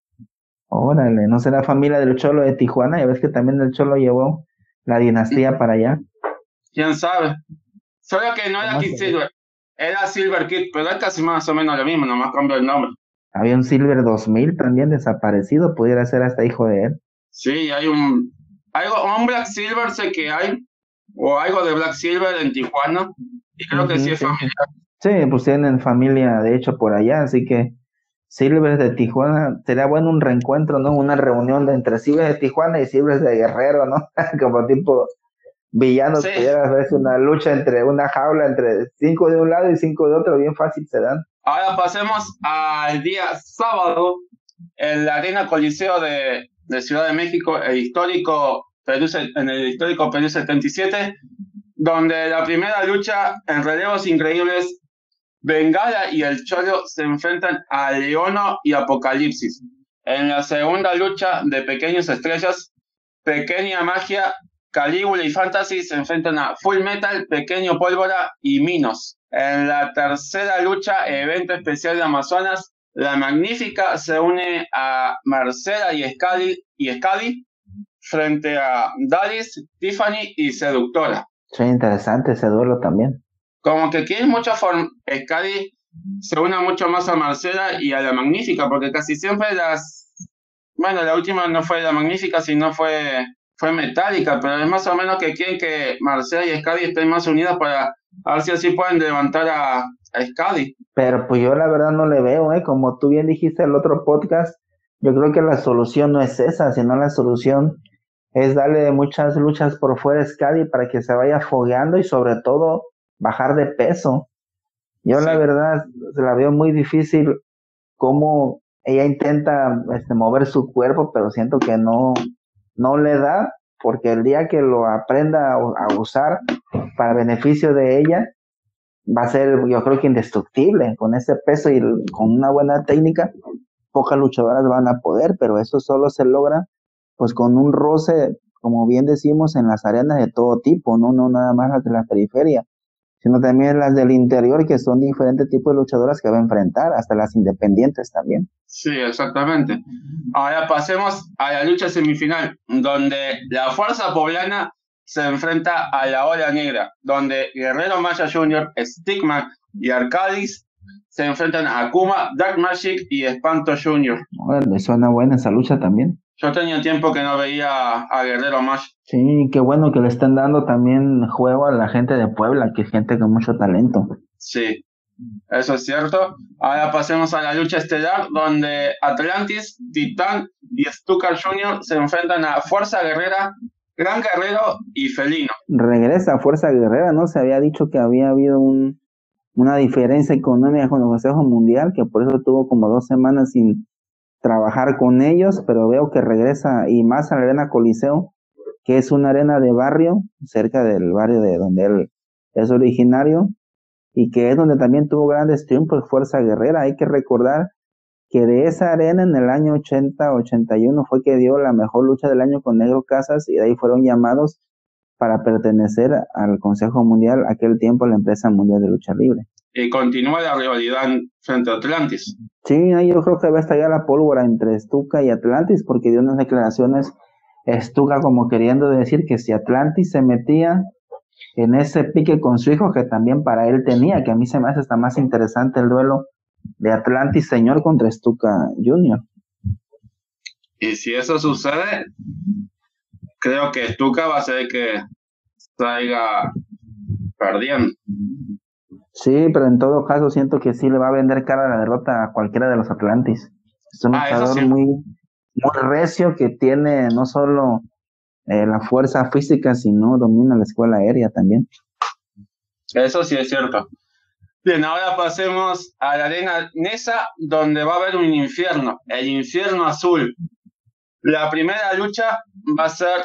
Órale, ¿no será familia del Cholo de Tijuana? Ya ves que también el Cholo llevó la dinastía para allá. ¿Quién sabe? Solo que no era King Silver, era Silver Kid, pero es casi más o menos lo mismo, nomás cambio el nombre. Había un Silver dos mil también desaparecido, pudiera ser hasta hijo de él. Sí, hay un, algo, un Black Silver sé que hay, o algo de Black Silver en Tijuana, y creo uh-huh, que sí es sí, familiar. Sí, pues tienen familia, de hecho, por allá, así que Silvers de Tijuana, sería bueno un reencuentro, ¿no? Una reunión de entre Silvers de Tijuana y Silvers de Guerrero, ¿no? Como tipo villanos, sí. Pudiera verse una lucha entre una jaula entre cinco de un lado y cinco de otro, bien fácil se dan. Ahora pasemos al día sábado en la Arena Coliseo de, de Ciudad de México, el histórico Perú, en el histórico Perú setenta y siete, donde la primera lucha en relevos increíbles, Bengala y el Cholo se enfrentan a Leono y Apocalipsis. En la segunda lucha de pequeñas estrellas, Pequeña Magia, Calígula y Fantasy se enfrentan a Full Metal, Pequeño Pólvora y Minos. En la tercera lucha, evento especial de Amazonas, La Magnífica se une a Marcela y Scali, y Scali frente a Dalis, Tiffany y Seductora. Sí, interesante ese duelo también. Como que aquí hay mucha forma, Scali se une mucho más a Marcela y a La Magnífica, porque casi siempre las, bueno, la última no fue La Magnífica, sino fue, fue Metallica, pero es más o menos que quieren que Marcela y Scali estén más unidas para a ver si así pueden levantar a, a Scali. Pero pues yo la verdad no le veo, ¿eh? Como tú bien dijiste en el otro podcast, yo creo que la solución no es esa, sino la solución es darle muchas luchas por fuera a Scali para que se vaya fogueando y sobre todo bajar de peso. Yo sí. La verdad la veo muy difícil cómo ella intenta este, mover su cuerpo, pero siento que no, no le da, porque el día que lo aprenda a, a usar para beneficio de ella, va a ser, yo creo que indestructible. Con ese peso y con una buena técnica, pocas luchadoras van a poder, pero eso solo se logra pues con un roce, como bien decimos, en las arenas de todo tipo, no, no nada más las de la periferia, sino también las del interior, que son diferentes tipos de luchadoras que va a enfrentar, hasta las independientes también. Sí, exactamente. Ahora pasemos a la lucha semifinal, donde la Fuerza Poblana se enfrenta a la Ola Negra, donde Guerrero Maya junior, Stigma y Arcadis se enfrentan a Akuma, Dark Magic y Espanto junior Bueno, suena buena esa lucha también. Yo tenía tiempo que no veía a Guerrero Maya. Sí, qué bueno que le están dando también juego a la gente de Puebla, que es gente con mucho talento. Sí, eso es cierto. Ahora pasemos a la lucha estelar, donde Atlantis, Titán y Stuka junior se enfrentan a Fuerza Guerrera, Gran Guerrero y Felino. Regresa a Fuerza Guerrera, ¿no? Se había dicho que había habido un, una diferencia económica con el Consejo Mundial, que por eso tuvo como dos semanas sin trabajar con ellos, pero veo que regresa y más a la Arena Coliseo que es una arena de barrio, cerca del barrio de donde él es originario, y que es donde también tuvo grandes triunfos Fuerza Guerrera. Hay que recordar que de esa arena en el año ochenta, ochenta y uno fue que dio la mejor lucha del año con Negro Casas, y de ahí fueron llamados para pertenecer al Consejo Mundial, aquel tiempo la empresa mundial de lucha libre. Y continúa la rivalidad frente a Atlantis. Sí, ahí yo creo que va a estallar la pólvora entre Stuka y Atlantis, porque dio unas declaraciones Stuka como queriendo decir que si Atlantis se metía en ese pique con su hijo, que también para él tenía, que a mí se me hace hasta más interesante el duelo de Atlantis Señor contra Stuka Junior Y si eso sucede, creo que Stuka va a ser que salga perdiendo. Sí, pero en todo caso siento que sí le va a vender cara la derrota a cualquiera de los Atlantis. Es un Ah, eso luchador sí. muy, muy recio, que tiene no solo eh, la fuerza física, sino domina la escuela aérea también. Eso sí es cierto. Bien, ahora pasemos a la arena Nesa, donde va a haber un infierno, el infierno azul. La primera lucha va a ser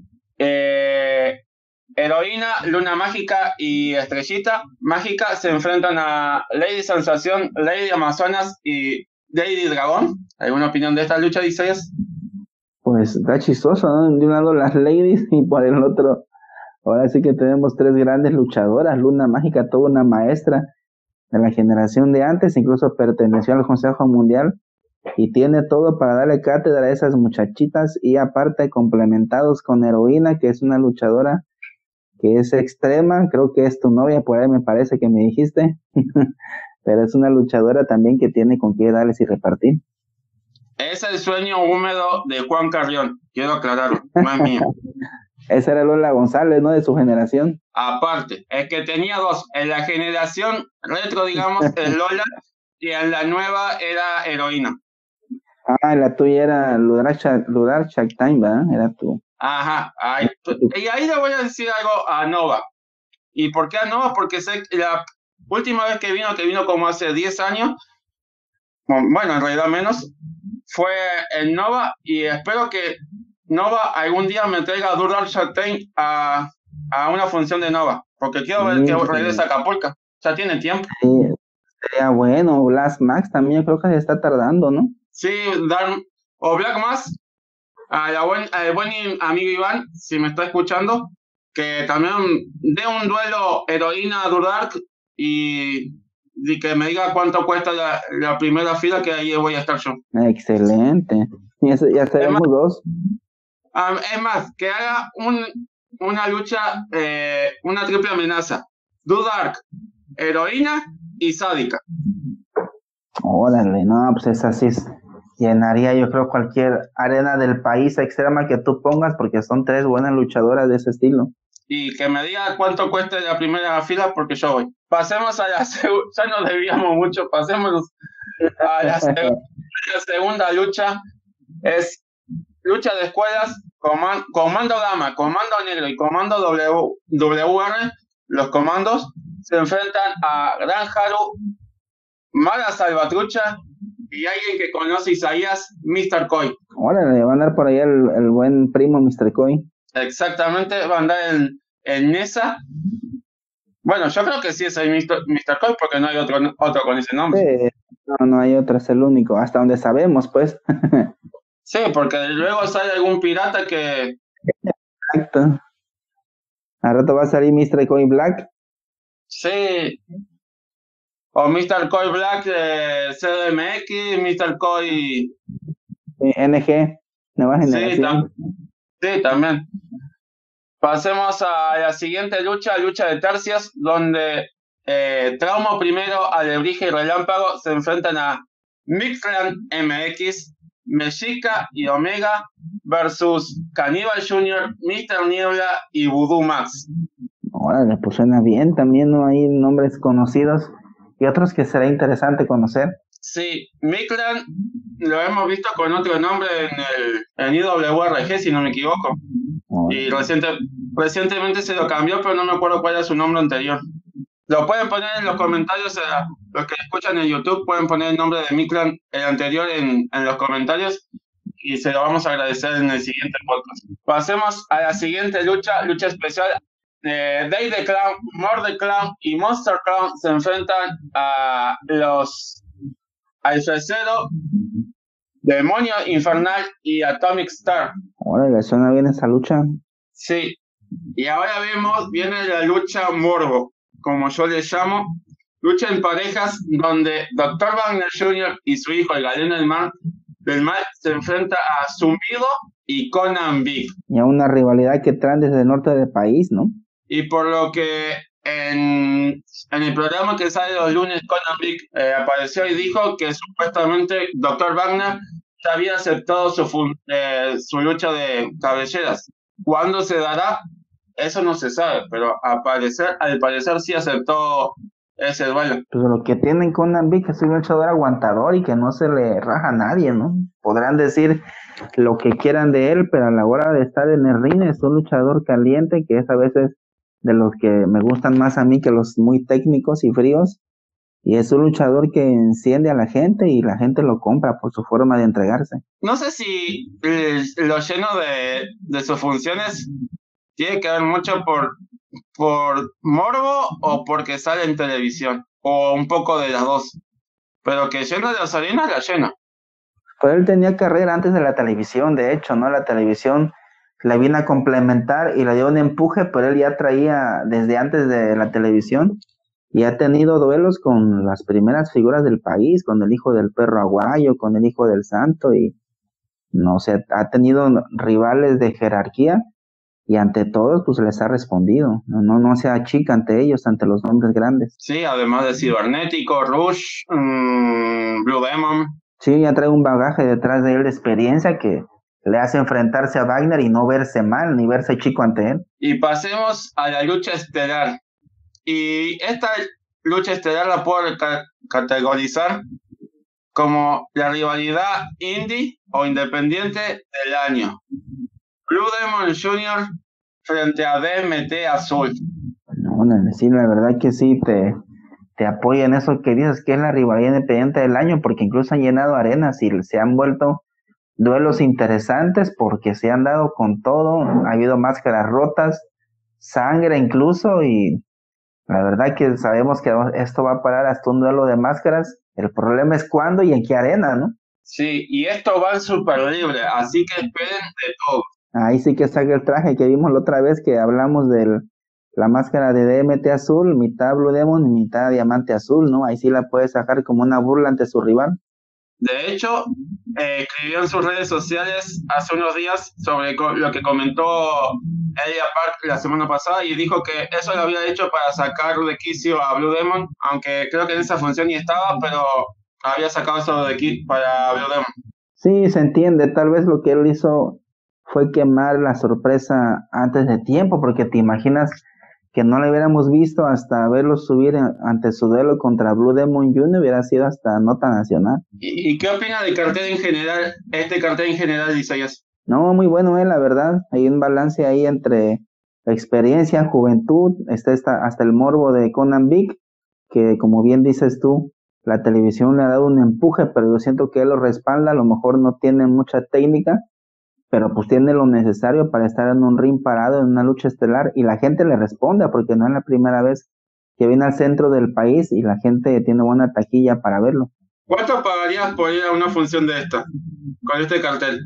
eh, Heroína, Luna Mágica y Estrellita Mágica se enfrentan a Lady Sensación, Lady Amazonas y Lady Dragón. ¿Alguna opinión de esta lucha, Isaías? Pues está chistoso, ¿no? De un lado las ladies y por el otro, ahora sí que tenemos tres grandes luchadoras. Luna Mágica, toda una maestra de la generación de antes, incluso perteneció al Consejo Mundial y tiene todo para darle cátedra a esas muchachitas, y aparte complementados con Heroína, que es una luchadora que es extrema, creo que es tu novia, por ahí me parece que me dijiste, pero es una luchadora también que tiene con qué darles y repartir. Es el sueño húmedo de Juan Carrión, quiero aclararlo, no es mío. Esa era Lola González, ¿no? De su generación. Aparte, es que tenía dos, en la generación retro, digamos, es Lola, y en la nueva era Heroína. Ah, la tuya era Ludar Shaktime, ¿verdad? Era tú. Ajá, ahí, y ahí le voy a decir algo a Nova. ¿Y por qué a Nova? Porque sé que la última vez que vino, que vino como hace diez años, bueno, en realidad menos, fue en Nova, y espero que Nova algún día me traiga a Durlar Chatain a, a una función de Nova, porque quiero ver Sí, que sí. regresa a Acapulco. Ya tiene tiempo. Sí, sería bueno. Blast Max también creo que se está tardando, ¿no? Sí, dar, o Black Mass, a la buen, al buen amigo Iván, si me está escuchando, que también dé un duelo Heroína Durdark, y, y que me diga cuánto cuesta la, la primera fila, que ahí voy a estar yo. Excelente. Ya, se- ya seremos dos. Um, es más, que haga un, una lucha, eh, una triple amenaza. Dudark, Heroína y Sádica. Órale, no, pues esa sí es- llenaría yo creo cualquier arena del país extrema que tú pongas, porque son tres buenas luchadoras de ese estilo. Y que me diga cuánto cuesta la primera fila, porque yo voy. Pasemos a la segunda, ya nos desviamos mucho, pasemos a la, seg la segunda lucha. Es lucha de escuelas, coman Comando Gama, Comando Negro y Comando w, W R. Los comandos se enfrentan a Gran Haru, Mara Salvatrucha y alguien que conoce Isaías, mister Koi. Órale, va a andar por ahí el, el buen primo mister Koi. Exactamente, va a andar en, en Nesa. Bueno, yo creo que sí es el mister Koi, porque no hay otro, otro con ese nombre. Sí, no, no hay otro, es el único, hasta donde sabemos, pues. Sí, porque luego sale algún pirata que... Exacto. Al rato va a salir mister Koi Black. Sí. O mister Koi Black de C D M X, mister Koi... N G, nueva Sí, generación. tam sí, también. Pasemos a la siguiente lucha, lucha de tercias, donde eh, Trauma primero, Alebrije y Relámpago se enfrentan a Mixland M X, Mexica y Omega versus Caníbal Junior, mister Niebla y Voodoo Max. Órale, pues suena bien, también no hay nombres conocidos y otros que será interesante conocer. Sí, Mixland lo hemos visto con otro nombre en el en I W R G, si no me equivoco. Oh. Y reciente, recientemente se lo cambió, pero no me acuerdo cuál era su nombre anterior. Lo pueden poner en los comentarios, a los que escuchan en YouTube pueden poner el nombre de Mixland, el anterior, en, en los comentarios, y se lo vamos a agradecer en el siguiente podcast. Pasemos a la siguiente lucha, lucha especial. Eh, Day the Clown, More the Clown y Monster Clown se enfrentan a los Alfa Cero, Demonio Infernal y Atomic Star. Ahora le suena bien esa lucha. Sí, y ahora vemos, viene la lucha morbo, como yo le llamo, lucha en parejas donde doctor Wagner junior y su hijo, el Galeno del Mal, del Mal se enfrenta a Zumbido y Conan Big. Y a una rivalidad que traen desde el norte del país, ¿no? Y por lo que en, en el programa que sale los lunes, Conan Big eh, apareció y dijo que supuestamente doctor Wagner ya había aceptado su, fun, eh, su lucha de cabelleras. ¿Cuándo se dará? Eso no se sabe, pero al parecer, al parecer sí aceptó ese duelo. Pues lo que tienen Conan Big es un luchador aguantador y que no se le raja a nadie, ¿no? Podrán decir lo que quieran de él, pero a la hora de estar en el ring es un luchador caliente, que es a veces de los que me gustan más a mí que los muy técnicos y fríos, y es un luchador que enciende a la gente y la gente lo compra por su forma de entregarse. No sé si eh, lo lleno de, de sus funciones tiene que ver mucho por, por morbo o porque sale en televisión, o un poco de las dos, pero que lleno de las arenas la llena. Pero él tenía carrera antes de la televisión, de hecho, ¿no? La televisión la vino a complementar y le dio un empuje, pero él ya traía desde antes de la televisión y ha tenido duelos con las primeras figuras del país, con el hijo del perro aguayo, con el hijo del santo, y no sé, ha tenido rivales de jerarquía y ante todos pues les ha respondido, no, no, no se achica ante ellos, ante los nombres grandes. Sí, además de Cibernético, Rush, mmm, Blue Demon. Sí, ya trae un bagaje detrás de él de experiencia que le hace enfrentarse a Wagner y no verse mal, ni verse chico ante él. Y pasemos a la lucha estelar. Y esta lucha estelar la puedo ca categorizar como la rivalidad indie o independiente del año. Blue Demon junior frente a D M T Azul. No, sí, la verdad que sí, te, te apoya en eso que dices que es la rivalidad independiente del año, porque incluso han llenado arenas y se han vuelto duelos interesantes porque se han dado con todo, ha habido máscaras rotas, sangre incluso, y la verdad que sabemos que esto va a parar hasta un duelo de máscaras. El problema es cuándo y en qué arena, ¿no? Sí, y esto va en super libre, así que esperen de todo. Ahí sí que saca el traje que vimos la otra vez que hablamos de la máscara de D M T azul, mitad Blue Demon y mitad Diamante Azul, ¿no? Ahí sí la puede sacar como una burla ante su rival. De hecho, eh, escribió en sus redes sociales hace unos días sobre lo que comentó Elia Park la semana pasada y dijo que eso lo había hecho para sacar de quicio a Blue Demon, aunque creo que en esa función ni estaba, pero había sacado eso de quicio para Blue Demon. Sí, se entiende, tal vez lo que él hizo fue quemar la sorpresa antes de tiempo, porque te imaginas que no lo hubiéramos visto hasta verlo subir en, ante su duelo contra Blue Demon junior, hubiera sido hasta nota nacional. ¿Y, y qué opina del cartel en general, este cartel en general, Isaías? No, muy bueno, eh, la verdad, hay un balance ahí entre experiencia, juventud, está, está hasta el morbo de Conan Big, que como bien dices tú, la televisión le ha dado un empuje, pero yo siento que él lo respalda, a lo mejor no tiene mucha técnica, pero pues tiene lo necesario para estar en un ring parado en una lucha estelar y la gente le responde porque no es la primera vez que viene al centro del país y la gente tiene buena taquilla para verlo. ¿Cuánto pagarías por ir a una función de esta, con este cartel?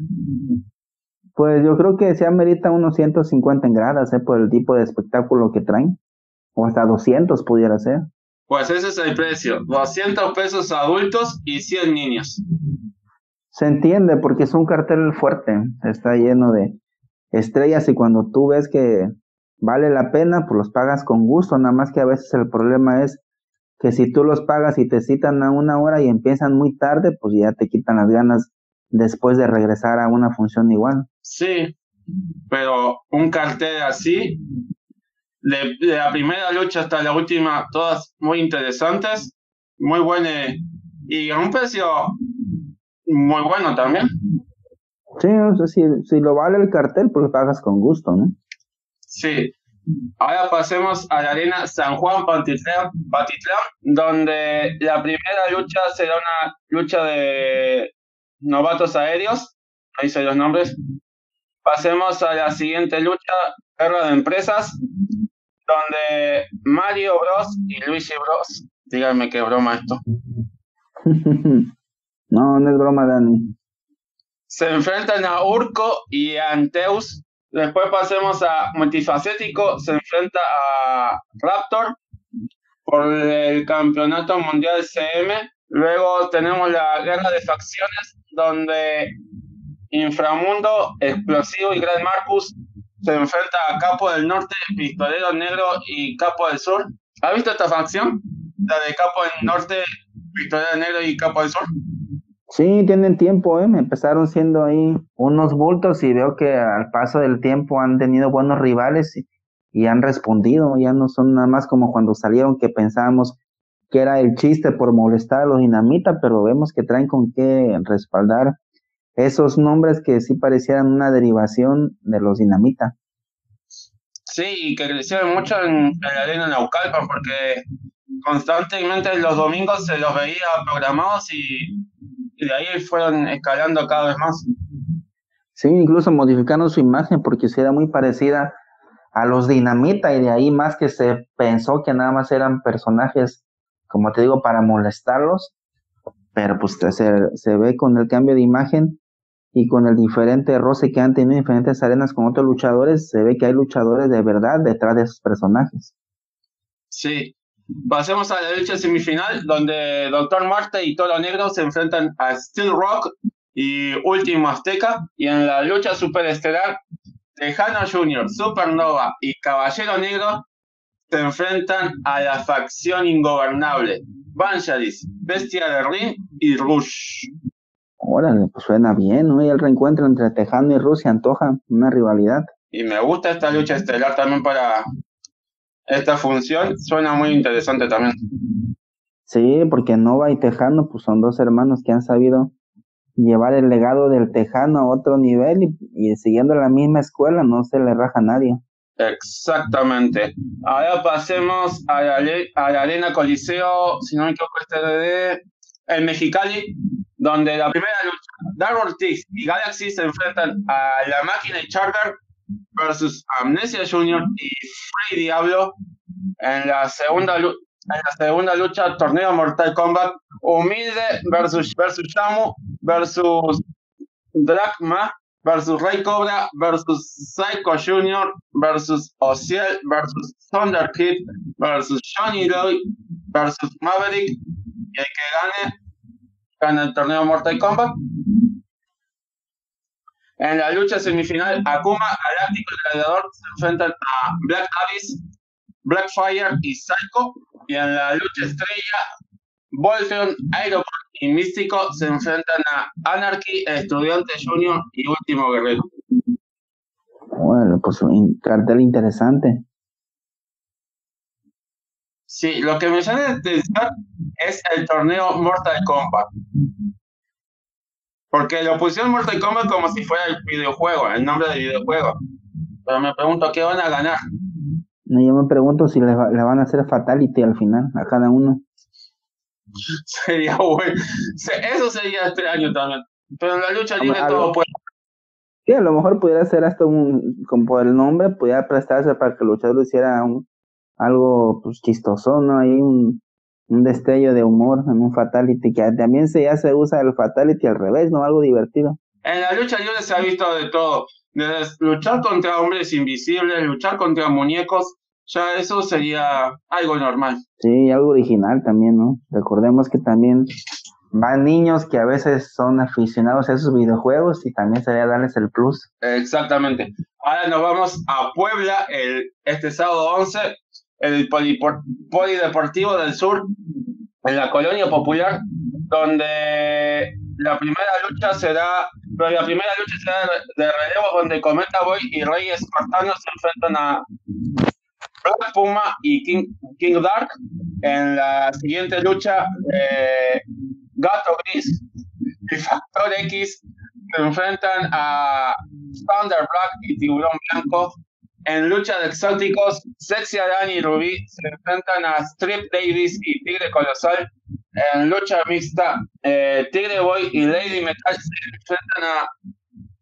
Pues yo creo que se amerita unos ciento cincuenta en gradas, eh, por el tipo de espectáculo que traen, o hasta doscientos pudiera ser. Pues ese es el precio, doscientos pesos adultos y cien niños. Se entiende porque es un cartel fuerte, está lleno de estrellas y cuando tú ves que vale la pena, pues los pagas con gusto, nada más que a veces el problema es que si tú los pagas y te citan a una hora y empiezan muy tarde, pues ya te quitan las ganas después de regresar a una función igual. Sí, pero un cartel así, de, de la primera lucha hasta la última, todas muy interesantes, muy buenas y a un precio muy bueno también. Sí, o sea, si, si lo vale el cartel, pues lo pagas con gusto, ¿no? Sí. Ahora pasemos a la arena San Juan Pantitlán, Pantitlán, donde la primera lucha será una lucha de novatos aéreos ahí se los nombres. Pasemos a la siguiente lucha, guerra de empresas, donde Mario Bros y Luigi Bros, díganme qué broma esto. No, no es broma, Dani. Se enfrentan a Urco y a Anteus. Después pasemos a Multifacético, se enfrenta a Raptor por el campeonato mundial C M. Luego tenemos la guerra de facciones, donde Inframundo, Explosivo y Gran Marcus se enfrenta a Capo del Norte, Pistolero Negro y Capo del Sur. ¿Has visto esta facción? La de Capo del Norte, Pistolero Negro y Capo del Sur. Sí, tienen tiempo, ¿eh? Empezaron siendo ahí unos bultos y veo que al paso del tiempo han tenido buenos rivales y, y han respondido. Ya no son nada más como cuando salieron que pensábamos que era el chiste por molestar a los Dinamita, pero vemos que traen con qué respaldar esos nombres que sí parecieran una derivación de los Dinamita. Sí, y que crecieron mucho en, en la arena Naucalpan, porque constantemente los domingos se los veía programados y, y de ahí fueron escalando cada vez más. Sí, incluso modificaron su imagen porque sí era muy parecida a los Dinamita y de ahí más que se pensó que nada más eran personajes, como te digo, para molestarlos, pero pues se, se ve con el cambio de imagen y con el diferente roce que han tenido en diferentes arenas con otros luchadores, se ve que hay luchadores de verdad detrás de esos personajes. Sí, pasemos a la lucha semifinal, donde Doctor Marte y Toro Negro se enfrentan a Steel Rock y Último Azteca, y en la lucha superestelar, Tejano junior, Supernova y Caballero Negro se enfrentan a la facción ingobernable, Vangelis, Bestia de Ring y Rush. Órale, pues suena bien, ¿no? Y el reencuentro entre Tejano y Rush se antoja, una rivalidad. Y me gusta esta lucha estelar también para esta función, suena muy interesante también. Sí, porque Nova y Tejano pues son dos hermanos que han sabido llevar el legado del Tejano a otro nivel y, y siguiendo la misma escuela no se le raja a nadie. Exactamente. Ahora pasemos a la, a la Arena Coliseo, si no me equivoco, este de el Mexicali, donde la primera lucha, Dark Ortiz y Galaxy se enfrentan a la Máquina y Charter versus Amnesia junior y Frey Diablo. En la segunda lucha, en la segunda lucha, torneo Mortal Kombat, Humilde versus, versus Shamu versus Dragma versus Rey Cobra versus Psycho junior versus Ociel versus Thunder Kid versus Johnny Boy versus Maverick, y el que gane gana el torneo Mortal Kombat. En la lucha semifinal, Akuma, Galáctico y Gladiador se enfrentan a Black Abyss, Blackfire y Psycho. Y en la lucha estrella, Voltron, Aerobot y Místico se enfrentan a Anarchy, Estudiante Junior y Último Guerrero. Bueno, pues un cartel interesante. Sí, lo que me llama la atención es el torneo Mortal Kombat. Porque lo pusieron Mortal Kombat como si fuera el videojuego, el nombre del videojuego. Pero me pregunto, ¿qué van a ganar? No, yo me pregunto si le, va, le van a hacer fatality al final a cada uno. Sería bueno. Eso sería extraño también. Pero en la lucha libre todo puede. Sí, a lo mejor pudiera ser hasta un, como por el nombre, pudiera prestarse para que el luchador hiciera un, algo pues chistoso, ¿no? Hay un, un destello de humor en un fatality, que también se, ya se usa el fatality al revés, ¿no? Algo divertido. En la lucha libre se ha visto de todo. Desde luchar contra hombres invisibles, luchar contra muñecos, ya eso sería algo normal. Sí, algo original también, ¿no? Recordemos que también van niños que a veces son aficionados a esos videojuegos y también sería darles el plus. Exactamente. Ahora nos vamos a Puebla el, este sábado once, el Polipor, Polideportivo del Sur, en la Colonia Popular, donde la primera lucha será, pero la primera lucha será de, de relevo, donde Cometa Boy y Reyes Cortano se enfrentan a Black Puma y King, King Dark. En la siguiente lucha, eh, Gato Gris y Factor X se enfrentan a Thunder Black y Tiburón Blanco. En lucha de exóticos, Sexy Aran y Rubí se enfrentan a Strip Davis y Tigre Colosal. En lucha mixta, eh, Tigre Boy y Lady Metal se enfrentan a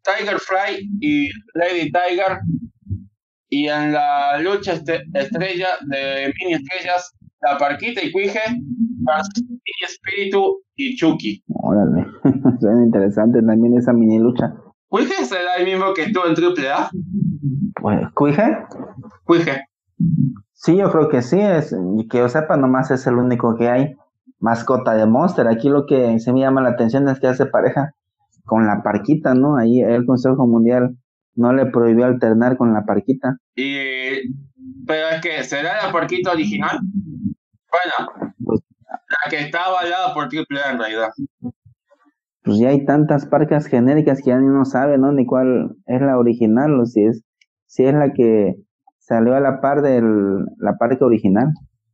Tiger Fly y Lady Tiger. Y en la lucha este, estrella de mini estrellas, la Parquita y Cuije, Mini Espíritu y Chucky. Órale, suena interesante también esa mini lucha. ¿Cuije será el mismo que estuvo en Triple A? Pues, ¿Cuije? Cuije. Sí, yo creo que sí, es, y que yo sepa, nomás es el único que hay mascota de Monster. Aquí lo que se me llama la atención es que hace pareja con la Parquita, ¿no? Ahí el Consejo Mundial no le prohibió alternar con la Parquita. Y, pero es que, ¿será la Parquita original? Bueno, pues, la que está avalada por Triple A en realidad. Pues ya hay tantas parcas genéricas que ya ni uno sabe, ¿no? Ni cuál es la original o si es, si es la que salió a la par de la parca original.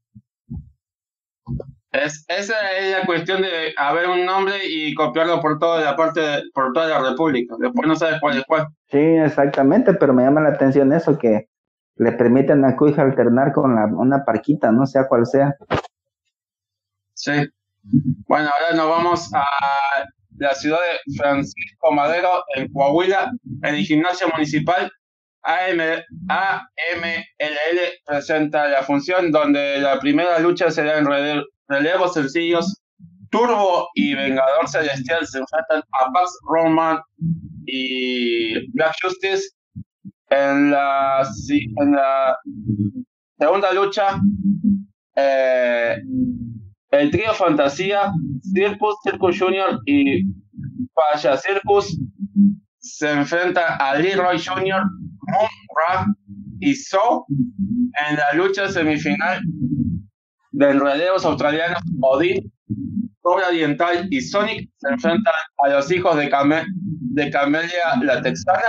Es, esa es la cuestión de haber un nombre y copiarlo por toda la parte, de, por toda la República. Después no sabes cuál es cuál. Sí, exactamente, pero me llama la atención eso, que le permiten a Cuija alternar con la, una parquita, no sea cual sea. Sí. Bueno, ahora nos vamos a la ciudad de Francisco Madero, en Coahuila, en el gimnasio municipal. A M L L presenta la función donde la primera lucha será en rele relevos sencillos. Turbo y Vengador Celestial se enfrentan a Pax Roman y Black Justice. En la, en la segunda lucha, eh, el trío Fantasía, Circus, Circus Junior y Paya Circus se enfrenta a Leroy Junior, Moon Ra y So. En la lucha semifinal de enredos australianos, Odin, Cobra Oriental y Sonic se enfrentan a los hijos de, Came de Camelia la Texana.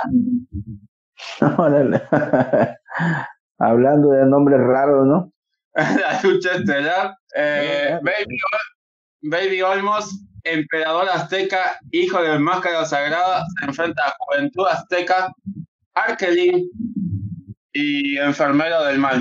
Hablando de nombres raros, ¿no? La lucha estelar, eh, Baby, Baby Olmos, Emperador Azteca, hijo de Máscara Sagrada, se enfrenta a Juventud Azteca, Arkelin y Enfermero del Mal.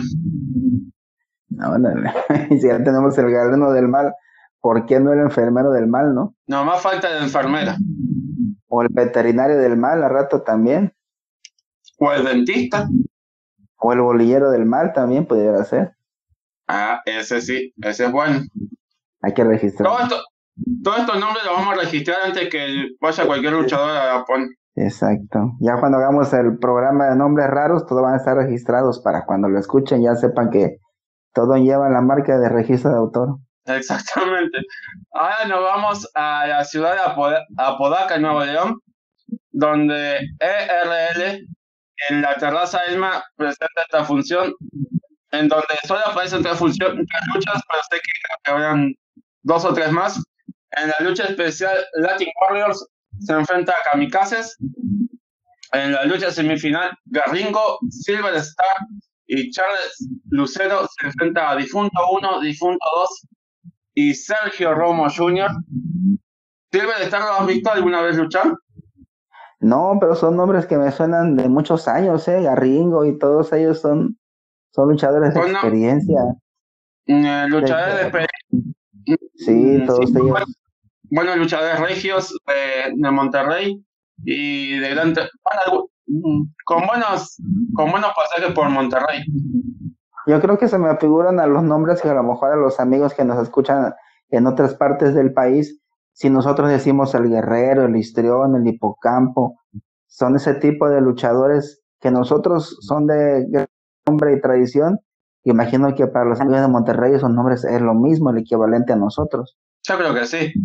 Órale, si ya tenemos el galeno del mal, ¿por qué no el enfermero del mal, no? Nomás falta la enfermera. O el veterinario del mal, a rato también. O el dentista. O el bolillero del mal también pudiera ser. Ah, ese sí, ese es bueno. Hay que registrar. Todo esto, todos estos nombres los vamos a registrar antes que vaya cualquier luchador a la poner. Exacto. Ya cuando hagamos el programa de nombres raros, todos van a estar registrados para cuando lo escuchen ya sepan que todo lleva la marca de registro de autor. Exactamente. Ahora nos vamos a la ciudad de Apod Apodaca, Nuevo León, donde E R L en la terraza Elma presenta esta función, en donde solo aparecen tres, funciones, tres luchas, pero sé que, que habrán dos o tres más. En la lucha especial, Latin Warriors se enfrenta a Kamikazes. En la lucha semifinal, Garringo, Silver Star y Charles Lucero se enfrenta a Difunto uno, Difunto dos y Sergio Romo junior ¿Silver Star lo has visto alguna vez luchar? No, pero son nombres que me suenan de muchos años, ¿eh? Garringo y todos ellos son, son luchadores de bueno, experiencia. Eh, luchadores de, de experiencia. Sí, todos sí, ellos. Bueno, bueno, luchadores regios de, de Monterrey y de gran, bueno, con buenos, con buenos pasajes por Monterrey. Yo creo que se me figuran a los nombres que a lo mejor a los amigos que nos escuchan en otras partes del país, si nosotros decimos el Guerrero, el Histrión, el Hipocampo, son ese tipo de luchadores que nosotros son de nombre y tradición. Imagino que para los amigos de Monterrey esos nombres es lo mismo, el equivalente a nosotros. Yo creo que sí.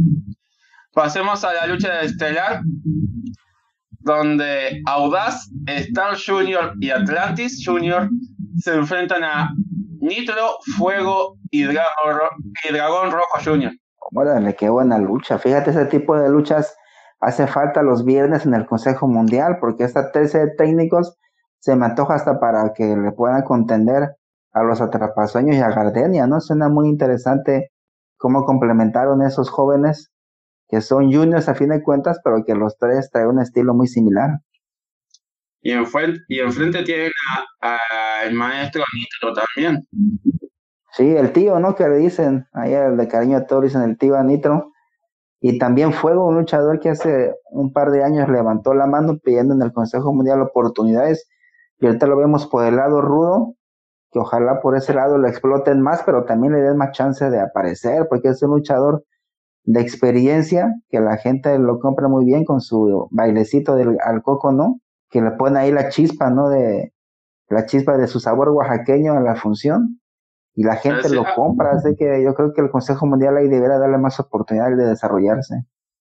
Pasemos a la lucha de estelar, donde Audaz, Star Junior y Atlantis Junior se enfrentan a Nitro, Fuego y Dragón, y Dragón Rojo Junior Órale, qué buena lucha. Fíjate, ese tipo de luchas hace falta los viernes en el Consejo Mundial, porque esta trece técnicos se me antoja hasta para que le puedan contender a los Atrapasueños y a Gardenia, ¿no? Suena muy interesante cómo complementaron esos jóvenes que son juniors a fin de cuentas, pero que los tres traen un estilo muy similar. Y enfrente, y enfrente tienen al maestro Nitro también. Sí, el tío, ¿no? Que le dicen, ahí el de cariño a todos dicen el tío a Nitro. Y también Fuego, un luchador que hace un par de años levantó la mano pidiendo en el Consejo Mundial oportunidades, y ahorita lo vemos por el lado rudo, que ojalá por ese lado lo exploten más, pero también le den más chance de aparecer, porque es un luchador de experiencia, que la gente lo compra muy bien con su bailecito del al coco, ¿no? Que le pone ahí la chispa, ¿no? De la chispa de su sabor oaxaqueño en la función, y la gente Sí, lo compra, así que yo creo que el Consejo Mundial ahí debería darle más oportunidades de desarrollarse.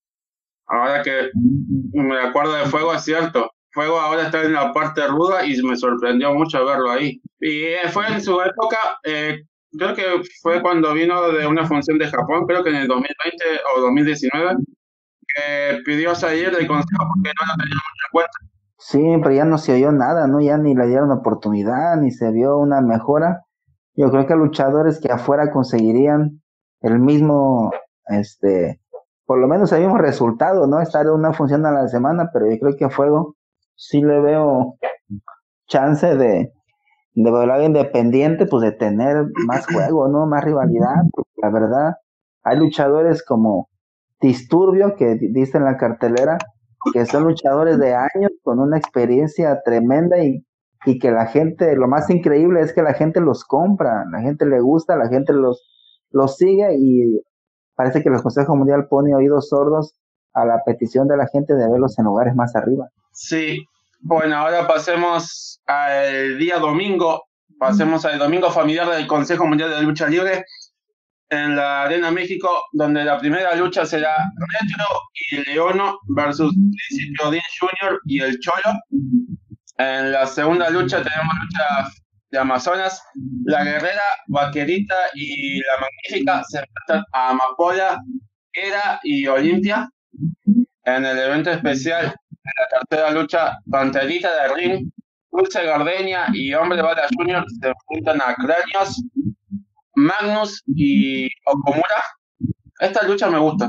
ahora que me acuerdo de Fuego, es cierto. Fuego ahora está en la parte ruda y me sorprendió mucho verlo ahí. Y eh, fue en su época, eh, creo que fue cuando vino de una función de Japón, creo que en el dos mil veinte o dos mil diecinueve, que pidió salir del consejo porque no lo tenía mucho en cuenta. Sí, pero ya no se oyó nada, ¿no? Ya ni le dieron oportunidad, ni se vio una mejora. Yo creo que luchadores que afuera conseguirían el mismo, este, por lo menos el mismo resultado, ¿no? Estar en una función a la semana, pero yo creo que a Fuego sí le veo chance de, de volar independiente, pues de tener más juego, ¿no? Más rivalidad, porque la verdad, hay luchadores como Disturbio, que di- dice en la cartelera, que son luchadores de años con una experiencia tremenda, y, y que la gente, lo más increíble es que la gente los compra, la gente le gusta, la gente los, los sigue, y parece que el Consejo Mundial pone oídos sordos a la petición de la gente de verlos en lugares más arriba. Sí, bueno, ahora pasemos al día domingo, pasemos al domingo familiar del Consejo Mundial de Lucha Libre en la Arena México, donde la primera lucha será Retro y Leono versus Principio Odín junior y el Cholo. En la segunda lucha tenemos lucha de Amazonas. La Guerrera, Vaquerita y la Magnífica se enfrentan a Amapola, Era y Olimpia. En el evento especial, en la tercera lucha, Panterita de Ring, Dulce Gardenia y Hombre Bala junior se enfrentan a Cráneos, Magnus y Okomura. Esta lucha me gusta.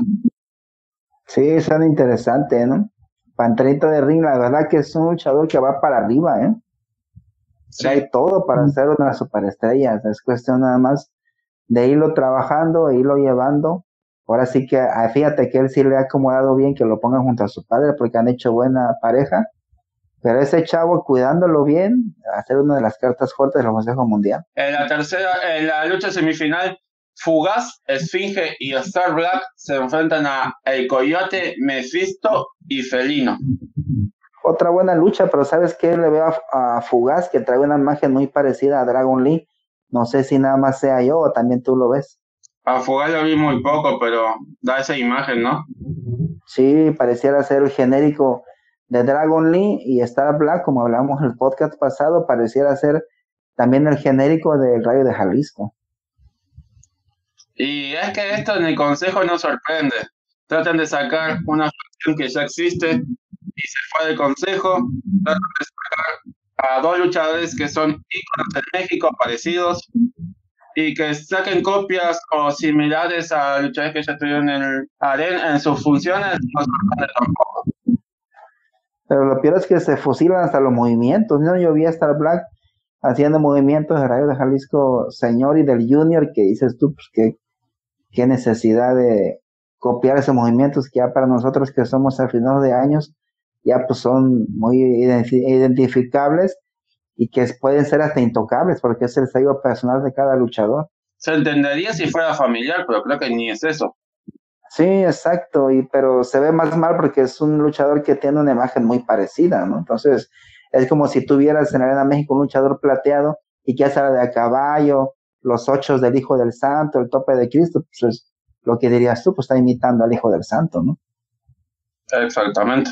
Sí, son interesantes, ¿no? Panterita de Ring, la verdad que es un luchador que va para arriba, ¿eh? Sí. Trae todo para ser una de las superestrellas. Es cuestión nada más de irlo trabajando, e irlo llevando. Ahora sí que, ah, fíjate que él sí le ha acomodado bien que lo pongan junto a su padre, porque han hecho buena pareja. Pero ese chavo, cuidándolo bien, va a ser una de las cartas fuertes del Consejo Mundial. En la tercera, en la lucha semifinal, Fugaz, Esfinge y Star Black se enfrentan a El Coyote, Mephisto y Felino. Otra buena lucha, pero ¿sabes qué? Le veo a, a Fugaz, que trae una imagen muy parecida a Dragon Lee. No sé si nada más sea yo o también tú lo ves. A Fugaz lo vi muy poco, pero da esa imagen, ¿no? Sí, pareciera ser el genérico de Dragon Lee, y Star Black, como hablamos en el podcast pasado, pareciera ser también el genérico del Rayo de Jalisco. Y es que esto en el consejo no sorprende. Tratan de sacar una facción que ya existe y se fue del consejo. Tratan de sacar a dos luchadores que son íconos en México, parecidos, y que saquen copias o similares a luchadores que ya estuvieron en el arena en sus funciones, no sorprende tampoco. Pero lo peor es que se fusilan hasta los movimientos, ¿no? Yo vi a Star Black haciendo movimientos de Rayo de Jalisco Señor y del Junior, que dices tú, pues qué, qué necesidad de copiar esos movimientos que ya para nosotros que somos aficionados de años, ya pues son muy identificables, y que pueden ser hasta intocables, porque es el sello personal de cada luchador. Se entendería si fuera familiar, pero creo que ni es eso. Sí, exacto, y pero se ve más mal porque es un luchador que tiene una imagen muy parecida, ¿no? Entonces, es como si tuvieras en Arena México un luchador plateado y que hace la de a caballo, los ochos del Hijo del Santo, el tope de Cristo, pues es lo que dirías tú, pues está imitando al Hijo del Santo, ¿no? Exactamente.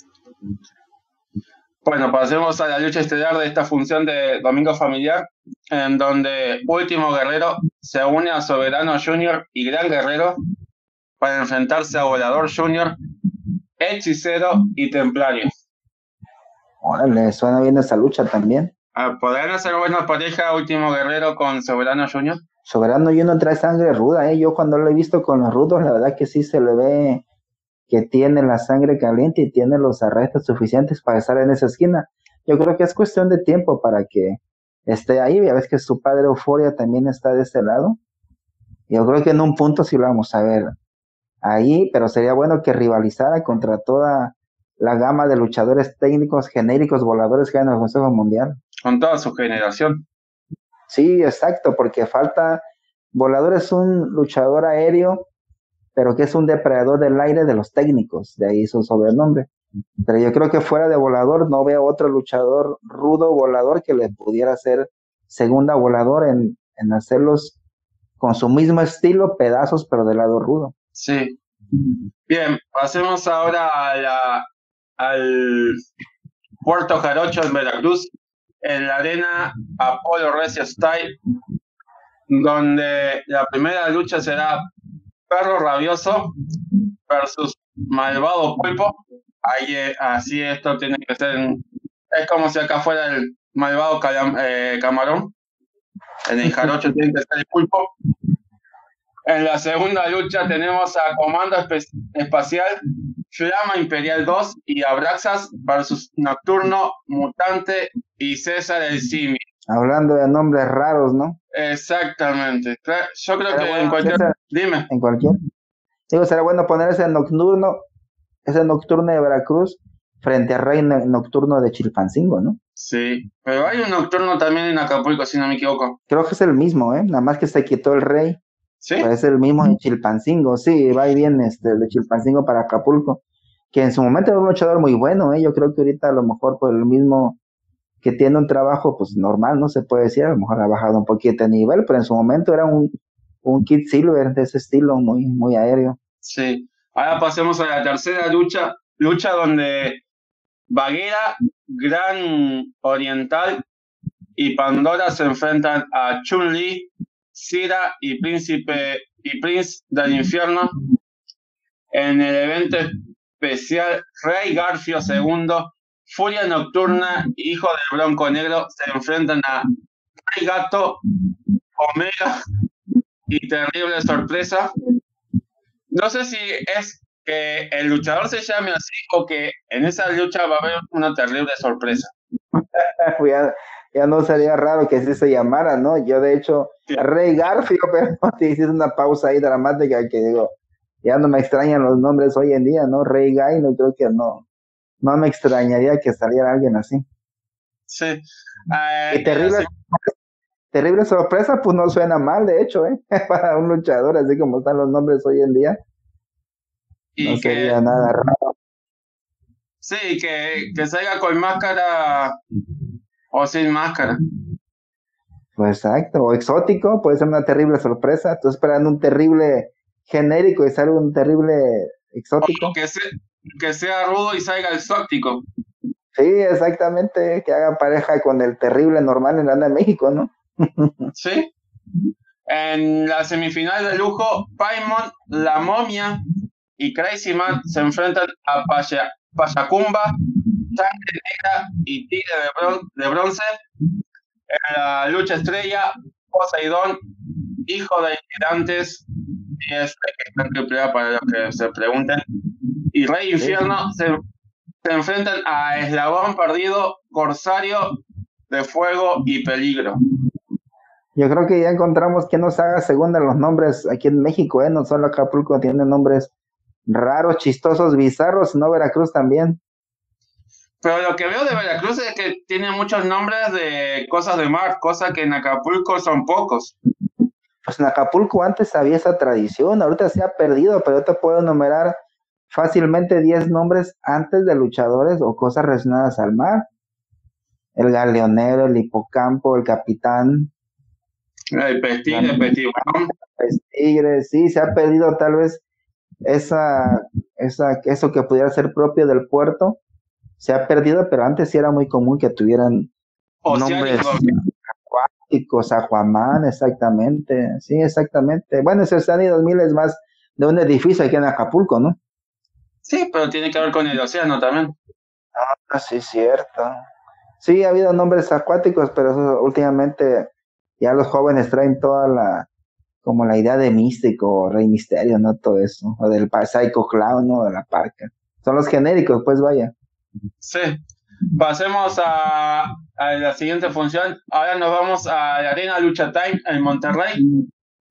Bueno, pasemos a la lucha estelar de esta función de Domingo Familiar, en donde Último Guerrero se une a Soberano junior y Gran Guerrero para enfrentarse a Volador junior, Hechicero y Templario. Órale, suena bien esa lucha también. ¿Podrán hacer buena pareja Último Guerrero con Soberano junior? Soberano Junior trae sangre ruda, ¿eh? Yo cuando lo he visto con los rudos, la verdad que sí se le ve que tiene la sangre caliente y tiene los arrestos suficientes para estar en esa esquina. Yo creo que es cuestión de tiempo para que esté ahí. Ya ves que su padre Euforia también está de ese lado. Yo creo que en un punto sí lo vamos a ver ahí, pero sería bueno que rivalizara contra toda la gama de luchadores técnicos, genéricos, voladores que hay en el Consejo Mundial. Con toda su generación. Sí, exacto, porque falta, Volador es un luchador aéreo, pero que es un depredador del aire de los técnicos, de ahí su sobrenombre. Pero yo creo que fuera de Volador no veo otro luchador rudo volador que le pudiera hacer segunda Volador en, en hacerlos con su mismo estilo, pedazos, pero del lado rudo. Sí. Bien, pasemos ahora a la, al Puerto Jarocho en Veracruz, en la arena Apolo Recio Style, donde la primera lucha será Perro Rabioso versus Malvado Pulpo. Ahí, así esto tiene que ser, en, es como si acá fuera el Malvado calam, eh, Camarón, en el Jarocho tiene que ser el Pulpo. En la segunda lucha tenemos a Comando Espe Espacial, Flama Imperial dos y Abraxas versus Nocturno, Mutante y César el Simi. Hablando de nombres raros, ¿no? Exactamente. Yo creo Pero que bueno, en cualquier... César, Dime. En cualquier. Digo, será bueno poner ese Nocturno, ese Nocturno de Veracruz frente a Rey Nocturno de Chilpancingo, ¿no? Sí, pero hay un Nocturno también en Acapulco, si no me equivoco. Creo que es el mismo, ¿eh? Nada más que se quitó el Rey. ¿Sí? Pero es el mismo de Chilpancingo, sí, va y viene este, de Chilpancingo para Acapulco, que en su momento era un luchador muy bueno, ¿eh? Yo creo que ahorita a lo mejor por el mismo que tiene un trabajo pues normal, no se puede decir, a lo mejor ha bajado un poquito de nivel, pero en su momento era un, un Kid Silver de ese estilo, muy, muy aéreo. Sí, ahora pasemos a la tercera lucha, lucha donde Baguera, Gran Oriental y Pandora se enfrentan a Chun-Li, Cira y Príncipe y Prince del Infierno en el evento especial Rey Garfio segundo, Furia Nocturna, hijo del Bronco Negro, se enfrentan a Rey Gato, Omega y Terrible Sorpresa. No sé si es que el luchador se llame así o que en esa lucha va a haber una terrible sorpresa. ya, ya no sería raro que así se llamara, ¿no? Yo de hecho, sí. Rey Garfio, pero te hiciste una pausa ahí dramática que digo, ya no me extrañan los nombres hoy en día, ¿no? Rey Guy, no creo que no, no me extrañaría que saliera alguien así. Sí. Uh, y terrible, sí. terrible sorpresa, pues no suena mal, de hecho, ¿eh? Para un luchador, así como están los nombres hoy en día. Y no que, sería nada raro. Sí, que, que salga con máscara o sin máscara. Pues exacto, o exótico, puede ser una terrible sorpresa. Estoy esperando un terrible genérico y sale un terrible exótico. O que, se, que sea rudo y salga exótico. Sí, exactamente, que haga pareja con el terrible normal en la de México, ¿no? Sí. En la semifinal de lujo, Paimon, La Momia y Crazy Man se enfrentan a Paya, Payacumba, Sangre Negra y Tigre de, bron de Bronce. En la lucha estrella, Poseidón, hijo de Gigantes, y este que está en triple A para los que se pregunten, y Rey Infierno se, se enfrentan a Eslabón Perdido, Corsario de Fuego y Peligro. Yo creo que ya encontramos que nos haga segunda los nombres aquí en México, ¿eh? No solo Acapulco tiene nombres raros, chistosos, bizarros, no Veracruz también. Pero lo que veo de Veracruz es que tiene muchos nombres de cosas de mar, cosas que en Acapulco son pocos. Pues en Acapulco antes había esa tradición, ahorita se ha perdido, pero yo te puedo enumerar fácilmente diez nombres antes de luchadores o cosas relacionadas al mar. El galeonero, el hipocampo, el capitán. El pestigre, el pestiburón. Pestigre, sí, se ha perdido tal vez esa, esa, eso que pudiera ser propio del puerto. Se ha perdido, pero antes sí era muy común que tuvieran nombres acuáticos, Aquaman, exactamente, sí, exactamente. Bueno, se han ido miles más de un edificio aquí en Acapulco, ¿no? Sí, pero tiene que ver con el océano también. Ah, sí, cierto. Sí, ha habido nombres acuáticos, pero eso, últimamente ya los jóvenes traen toda la, como la idea de místico, Rey Misterio, ¿no? Todo eso, o del Psycho Clown, ¿no? De la parca. Son los genéricos, pues vaya. Sí. Pasemos a, a la siguiente función. Ahora nos vamos a la Arena Lucha Time en Monterrey,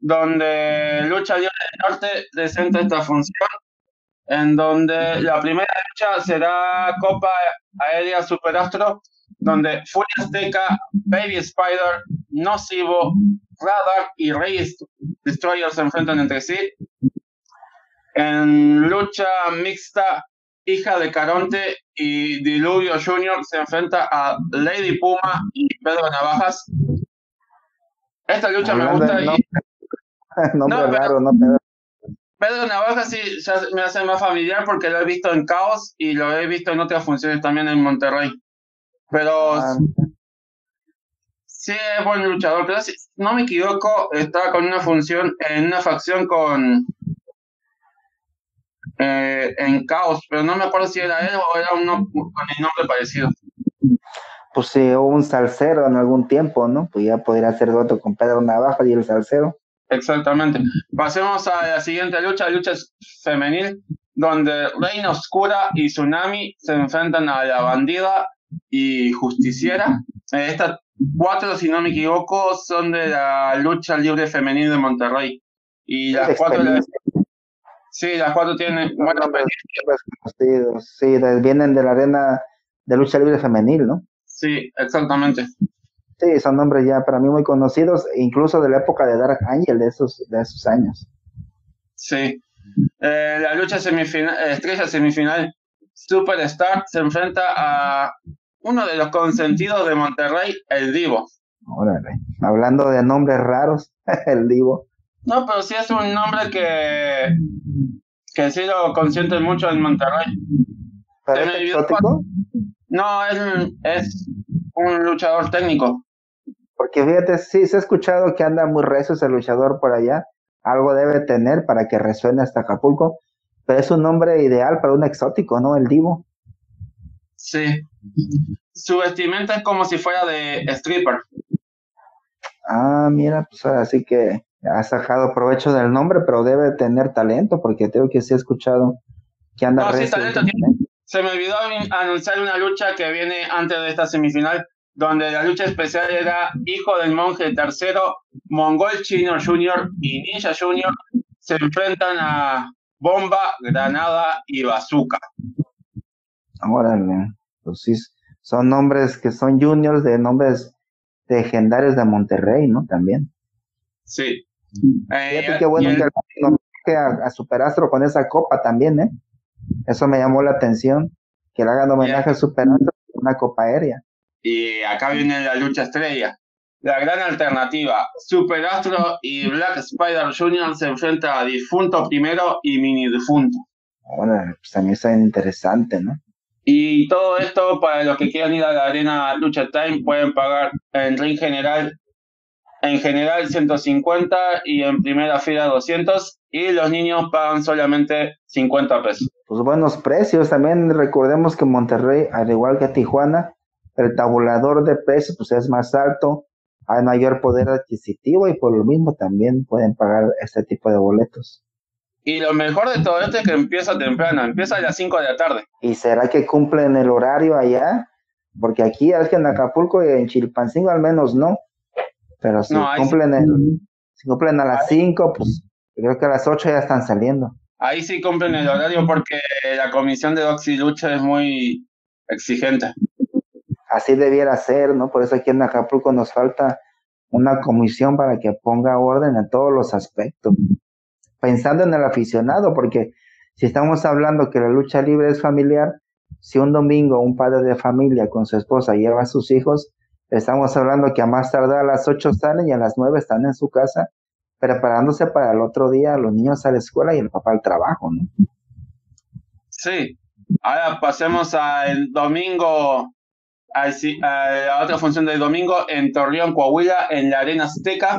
donde Lucha Libre del Norte presenta esta función, en donde la primera lucha será Copa Aérea Superastro, donde Furia Azteca, Baby Spider, Nocivo, Radar y Rey Destroyer se enfrentan entre sí. En lucha mixta, Hija de Caronte y Diluvio Junior se enfrenta a Lady Puma y Pedro Navajas. Esta lucha me Hablando gusta de y... nombre, nombre No, pero raro, ¿no? Pedro? Pedro Navajas sí ya me hace más familiar porque lo he visto en Caos y lo he visto en otras funciones también en Monterrey. Pero Ah, sí es buen luchador, pero si no me equivoco, estaba con una función, en una facción con eh, en Caos, pero no me acuerdo si era él o era uno con el nombre parecido. pues sí, hubo un salsero en algún tiempo, ¿no? Pues ya podría ser otro con Pedro Navaja y el salsero. Exactamente. Pasemos a la siguiente lucha, lucha femenil, donde Reina Oscura y Tsunami se enfrentan a la Bandida y Justiciera. Eh, estas cuatro, si no me equivoco, son de la lucha libre femenil de Monterrey. Y Sí, las de cuatro, la- experiencia, sí, las cuatro tienen son buena nombres, experiencia. nombres conocidos, sí, de- vienen de la arena de lucha libre femenil, ¿no? Sí, exactamente. Sí, son nombres ya para mí muy conocidos, incluso de la época de Dark Angel, de esos, de esos años. Sí. Eh, la lucha semifinal, estrella semifinal, Superstar se enfrenta a uno de los consentidos de Monterrey, el Divo. Órale, hablando de nombres raros, el Divo. No, pero sí es un nombre que, que sí lo consienten mucho en Monterrey. ¿Pero Se es me olvidó. exótico? No, es, es un luchador técnico. Porque fíjate, sí, se ha escuchado que anda muy recio ese luchador por allá. Algo debe tener para que resuene hasta Acapulco. Pero es un nombre ideal para un exótico, ¿no? El Divo. Sí. Su vestimenta es como si fuera de stripper. Ah, mira, pues así que ha sacado provecho del nombre, pero debe tener talento, porque tengo que sí he escuchado que anda No, sí, recio talento tiene. últimamente. Se me olvidó anunciar una lucha que viene antes de esta semifinal, donde la lucha especial era Hijo del Monje Tercero, Mongol Chino Junior y Ninja Junior se enfrentan a Bomba, Granada y Bazooka. Órale, pues sí, son nombres que son juniors de nombres legendarios de Monterrey, ¿no? También. Sí. Fíjate Eh, qué y, bueno el, que homenaje a, a Superastro con esa copa también, ¿eh? Eso me llamó la atención, que le hagan y, homenaje a Superastro con una copa aérea. y acá viene la lucha estrella. La gran alternativa, Super Astro y Black Spider Junior se enfrentan a Difunto Primero y Mini Difunto. Órale, pues también está interesante, ¿no? Y todo esto, para los que quieran ir a la arena Lucha Time, pueden pagar en ring general, en general ciento cincuenta y en primera fila doscientos, y los niños pagan solamente cincuenta pesos. Pues buenos precios, también recordemos que Monterrey, al igual que Tijuana, el tabulador de precios pues es más alto, hay mayor poder adquisitivo y por lo mismo también pueden pagar este tipo de boletos. Y lo mejor de todo esto es que empieza temprano, empieza a las cinco de la tarde. ¿Y será que cumplen el horario allá? Porque aquí, es que en Acapulco y en Chilpancingo al menos no. Pero si No, ahí, cumplen el, si cumplen a las cinco, pues creo que a las ocho ya están saliendo. ahí sí cumplen el horario porque la comisión de Oxy Lucha es muy exigente. Así debiera ser, ¿no? Por eso aquí en Acapulco nos falta una comisión para que ponga orden en todos los aspectos. Pensando en el aficionado, porque si estamos hablando que la lucha libre es familiar, si un domingo un padre de familia con su esposa lleva a sus hijos, estamos hablando que a más tardar a las ocho salen y a las nueve están en su casa preparándose para el otro día, los niños a la escuela y el papá al trabajo, ¿no? Sí. Ahora pasemos al domingo, a la otra función del domingo en Torreón, Coahuila, en la Arena Azteca,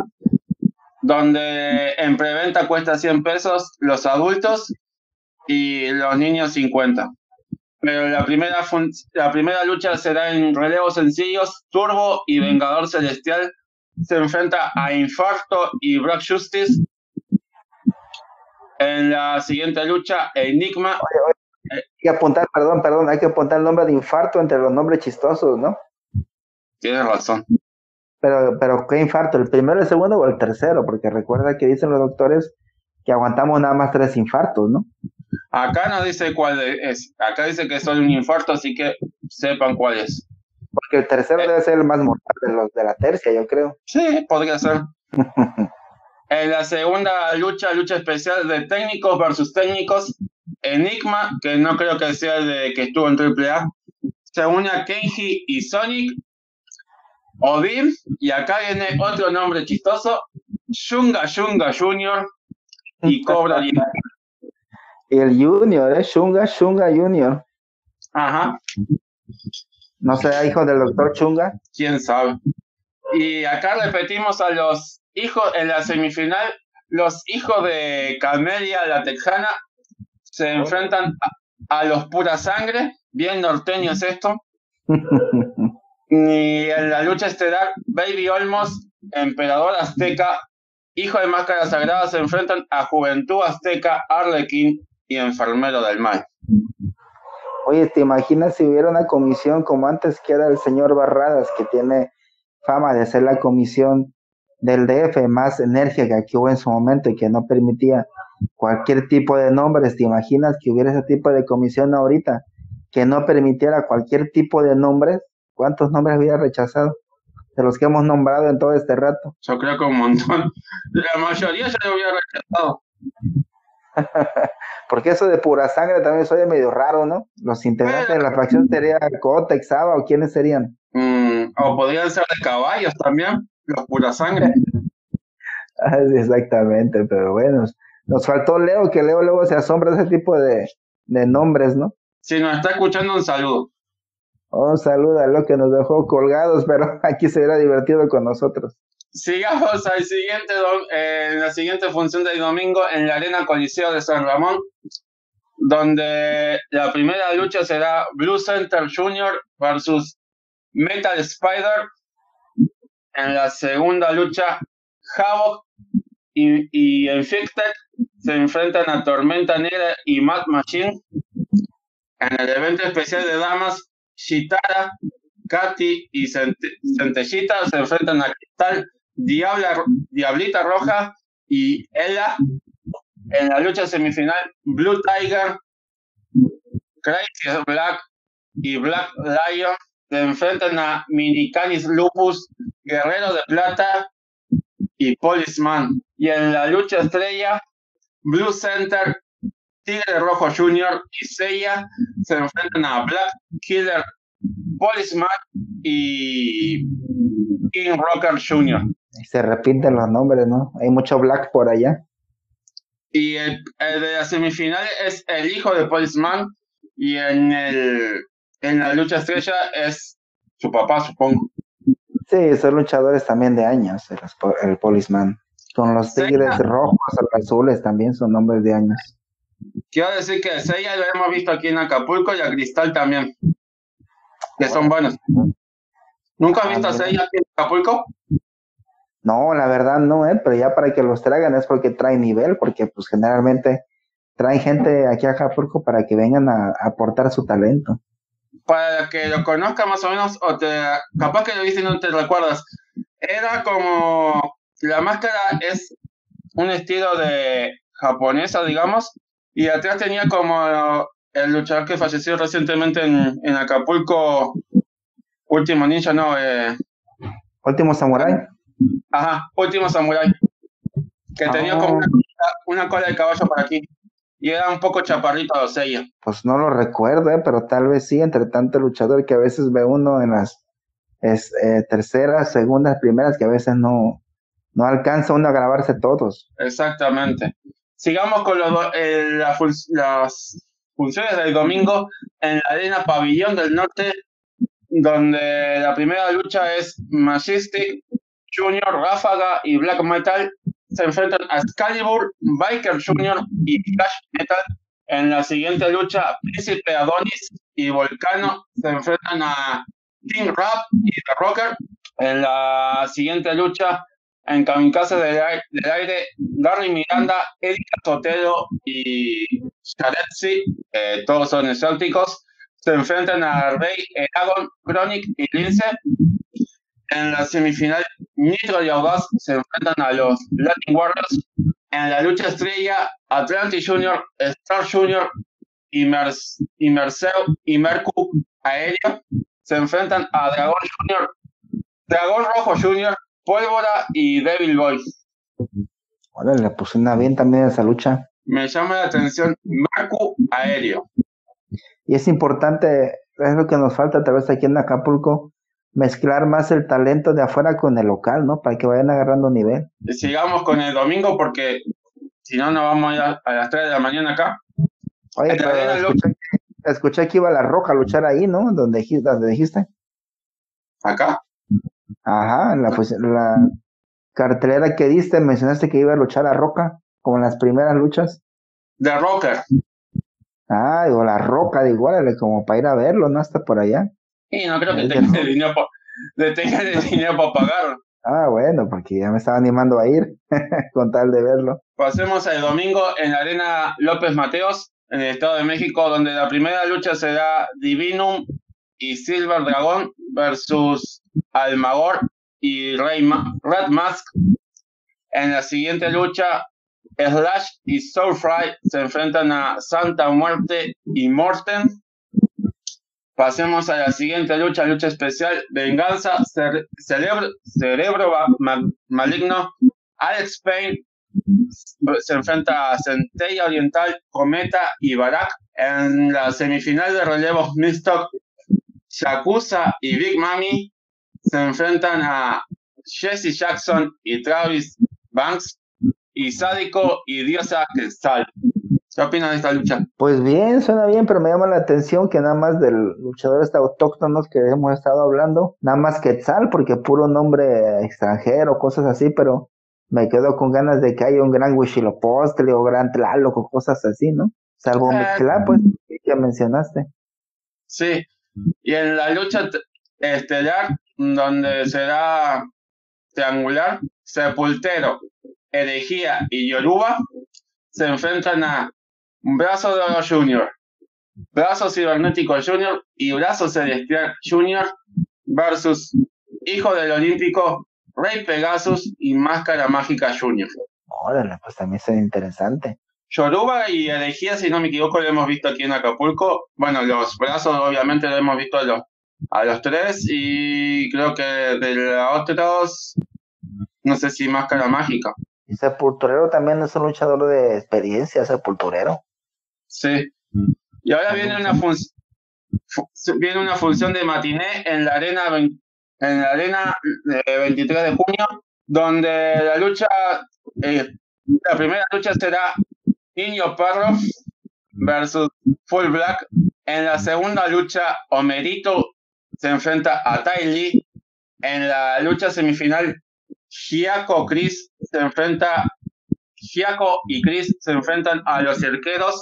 donde en preventa cuesta cien pesos los adultos y los niños cincuenta. Pero la primera, la primera lucha será en relevos sencillos. Turbo y Vengador Celestial se enfrenta a Infarto y Black Justice. En la siguiente lucha, Enigma. Oye, oye, hay que apuntar, perdón, perdón, hay que apuntar el nombre de Infarto entre los nombres chistosos, ¿no? Tienes razón. Pero, pero ¿qué infarto? ¿El primero, el segundo o el tercero? Porque recuerda que dicen los doctores que aguantamos nada más tres infartos, ¿no? Acá no dice cuál es, acá dice que es solo un infarto, así que sepan cuál es. Porque el tercero Eh, debe ser el más mortal de los de la tercia, yo creo. sí, podría ser. En la segunda lucha, lucha especial de técnicos versus técnicos, Enigma, que no creo que sea el de que estuvo en Triple A, se une a Kenji y Sonic, Odin, y acá viene otro nombre chistoso, Shunga Shunga Junior y Cobra Libre. Y el Junior, ¿eh? Shunga, Shunga Junior. Ajá. No sea hijo del doctor Chunga. Quién sabe. Y acá repetimos a los hijos en la semifinal, los hijos de Camelia, la Texana, se enfrentan a, a los Pura Sangre, bien norteños esto. Y en la lucha estelar, Baby Olmos, Emperador Azteca, Hijo de Máscara Sagrada, se enfrentan a Juventud Azteca, Arlequín y Enfermero del Mal. Oye, ¿te imaginas si hubiera una comisión como antes que era el señor Barradas, que tiene fama de ser la comisión del D F más enérgica que hubo en su momento y que no permitía cualquier tipo de nombres? ¿Te imaginas que hubiera ese tipo de comisión ahorita que no permitiera cualquier tipo de nombres? ¿Cuántos nombres hubiera rechazado de los que hemos nombrado en todo este rato? Yo creo que un montón. La mayoría ya lo hubiera rechazado. Porque eso de Pura Sangre también soy medio raro, ¿no? Los integrantes Pero, de la facción serían Cotex, Saba, o quiénes serían. Mm, o podrían ser de caballos también, los Pura Sangre. Ah, exactamente, pero bueno, nos faltó Leo, que Leo luego se asombra de ese tipo de, de nombres, ¿no? Si nos está escuchando, un saludo. Oh, saluda, lo que nos dejó colgados, pero aquí se hubiera divertido con nosotros. Sigamos al siguiente, eh, en la siguiente función del domingo en la Arena Coliseo de San Ramón, donde la primera lucha será Blue Center Junior versus Metal Spider. En la segunda lucha, Havoc y, y Infected se enfrentan a Tormenta Negra y Mad Machine. En el evento especial de damas, Shitara, Katy y Centellita se enfrentan a Cristal, Diabla, Diablita Roja y Ella. En la lucha semifinal, Blue Tiger, Crazy Black y Black Lion se enfrentan a Minicanis Lupus, Guerrero de Plata y Policeman. Y en la lucha estrella, Blue Center, Tigre Rojo Junior y Seiya se enfrentan a Black Killer, Policeman y King Rocker Junior Y se repiten los nombres, ¿no? Hay mucho Black por allá. Y el, el de las semifinales es el hijo de Policeman, y en el en la lucha estrella es su papá, supongo. Sí, son luchadores también de años, el, el Policeman. Con los tigres Seiya, rojos o azules también son nombres de años. Quiero decir que Seiya lo hemos visto aquí en Acapulco y a Cristal también, que son buenos. ¿Nunca has visto a Seiya aquí en Acapulco? No, la verdad no, ¿eh? Pero ya para que los traigan es porque traen nivel, porque pues generalmente traen gente aquí a Acapulco para que vengan a, a aportar su talento. Para que lo conozca más o menos, o te, capaz que lo viste y no te recuerdas, era como, la máscara es un estilo de japonesa, digamos, y atrás tenía como el luchador que falleció recientemente en, en Acapulco, Último Ninja, no, eh, Último Samurai. Ajá, Último Samurai, que tenía oh. como una, una cola de caballo por aquí, y era un poco chaparrito de Seiya. Pues no lo recuerdo, ¿eh? Pero tal vez sí, entre tanto luchador que a veces ve uno en las es, eh, terceras, segundas, primeras, que a veces no, no alcanza uno a grabarse todos. Exactamente. Sigamos con los, eh, la fun las funciones del domingo en la Arena Pabellón del Norte, donde la primera lucha es Majestic, Junior, Ráfaga y Black Metal se enfrentan a Excalibur, Biker Junior y Flash Metal. En la siguiente lucha, Príncipe Adonis y Volcano se enfrentan a Team Rap y The Rocker. En la siguiente lucha, en Kamikaze del aire, del aire Larry Miranda, Erika Sotelo y Sharetsi, eh, todos son exóticos, se enfrentan a Rey Eragon, Chronic y Lince. En la semifinal, Nitro y Audaz se enfrentan a los Latin Warriors. En la lucha estrella, Atlantic Junior, Star Junior y, Mer y Merceo y Mercu Aéreo se enfrentan a Dragón Junior, Dragón Rojo Junior, Pólvora y Devil Boys. Órale, pues suena bien también esa lucha. Me llama la atención Mercu Aéreo. Y es importante, es lo que nos falta tal vez aquí en Acapulco, mezclar más el talento de afuera con el local, ¿no? Para que vayan agarrando nivel. Y sigamos con el domingo porque si no, nos vamos a ir a, a las tres de la mañana acá. Oye, pero escuché, escuché que iba La Roca a luchar ahí, ¿no? Donde, donde dijiste. ¿Acá? Ajá, la, pues, la cartelera que diste, mencionaste que iba a luchar La Roca, como en las primeras luchas. The Rocker. Ah, digo, La Roca, digo, órale, como para ir a verlo, ¿no? Hasta por allá. Y no creo que tenga el dinero para tenga el dinero para pagarlo. Ah, bueno, porque ya me estaba animando a ir, con tal de verlo. Pasemos el domingo en la Arena López Mateos, en el Estado de México, donde la primera lucha será Divinum y Silver Dragon versus Almagor y Rey Ma Red Mask. En la siguiente lucha, Slash y Soulfly se enfrentan a Santa Muerte y Morten. Pasemos a la siguiente lucha, lucha especial, Venganza, Cere Cerebro, Cerebro ma Maligno, Alex Payne se enfrenta a Centella Oriental, Cometa y Barak. En la semifinal de relevos mixto, Yakuza y Big Mami se enfrentan a Jesse Jackson y Travis Banks, y Sádico y Diosa Quetzal. ¿Qué opinas de esta lucha? Pues bien, suena bien, pero me llama la atención que nada más del luchadores autóctonos que hemos estado hablando, nada más Quetzal, porque puro nombre extranjero, cosas así, pero me quedo con ganas de que haya un gran Huitzilopochtli o gran Tlaloc o cosas así, ¿no? Salvo eh, Mictlán, pues, que mencionaste. Sí, y en la lucha estelar, donde será triangular, Sepultero, Herejía y Yoruba se enfrentan a Brazo de Oro Junior, Brazo Cibernético Junior y Brazo Celestial Junior versus Hijo del Olímpico, Rey Pegasus y Máscara Mágica Junior. Órale, pues también es interesante. Yoruba y Herejía, si no me equivoco, lo hemos visto aquí en Acapulco. Bueno, los brazos obviamente lo hemos visto a los, a los tres, y creo que de los otros, no sé si Máscara Mágica. Y Sepulturero también es un luchador de experiencia, Sepulturero. Sí. Y ahora viene una, fun fu viene una función de matiné en la arena, en la arena de veintitrés de junio, donde la lucha, eh, la primera lucha será Niño Perro versus Full Black. En la segunda lucha, Homerito se enfrenta a Tai Lee. En la lucha semifinal, Giaco Chris se enfrenta, Giaco y Chris se enfrentan a los Cerqueros.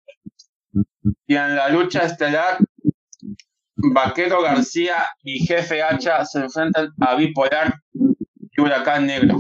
Y en la lucha estelar, Vaquero García y Jefe Hacha se enfrentan a Bipolar y Huracán Negro.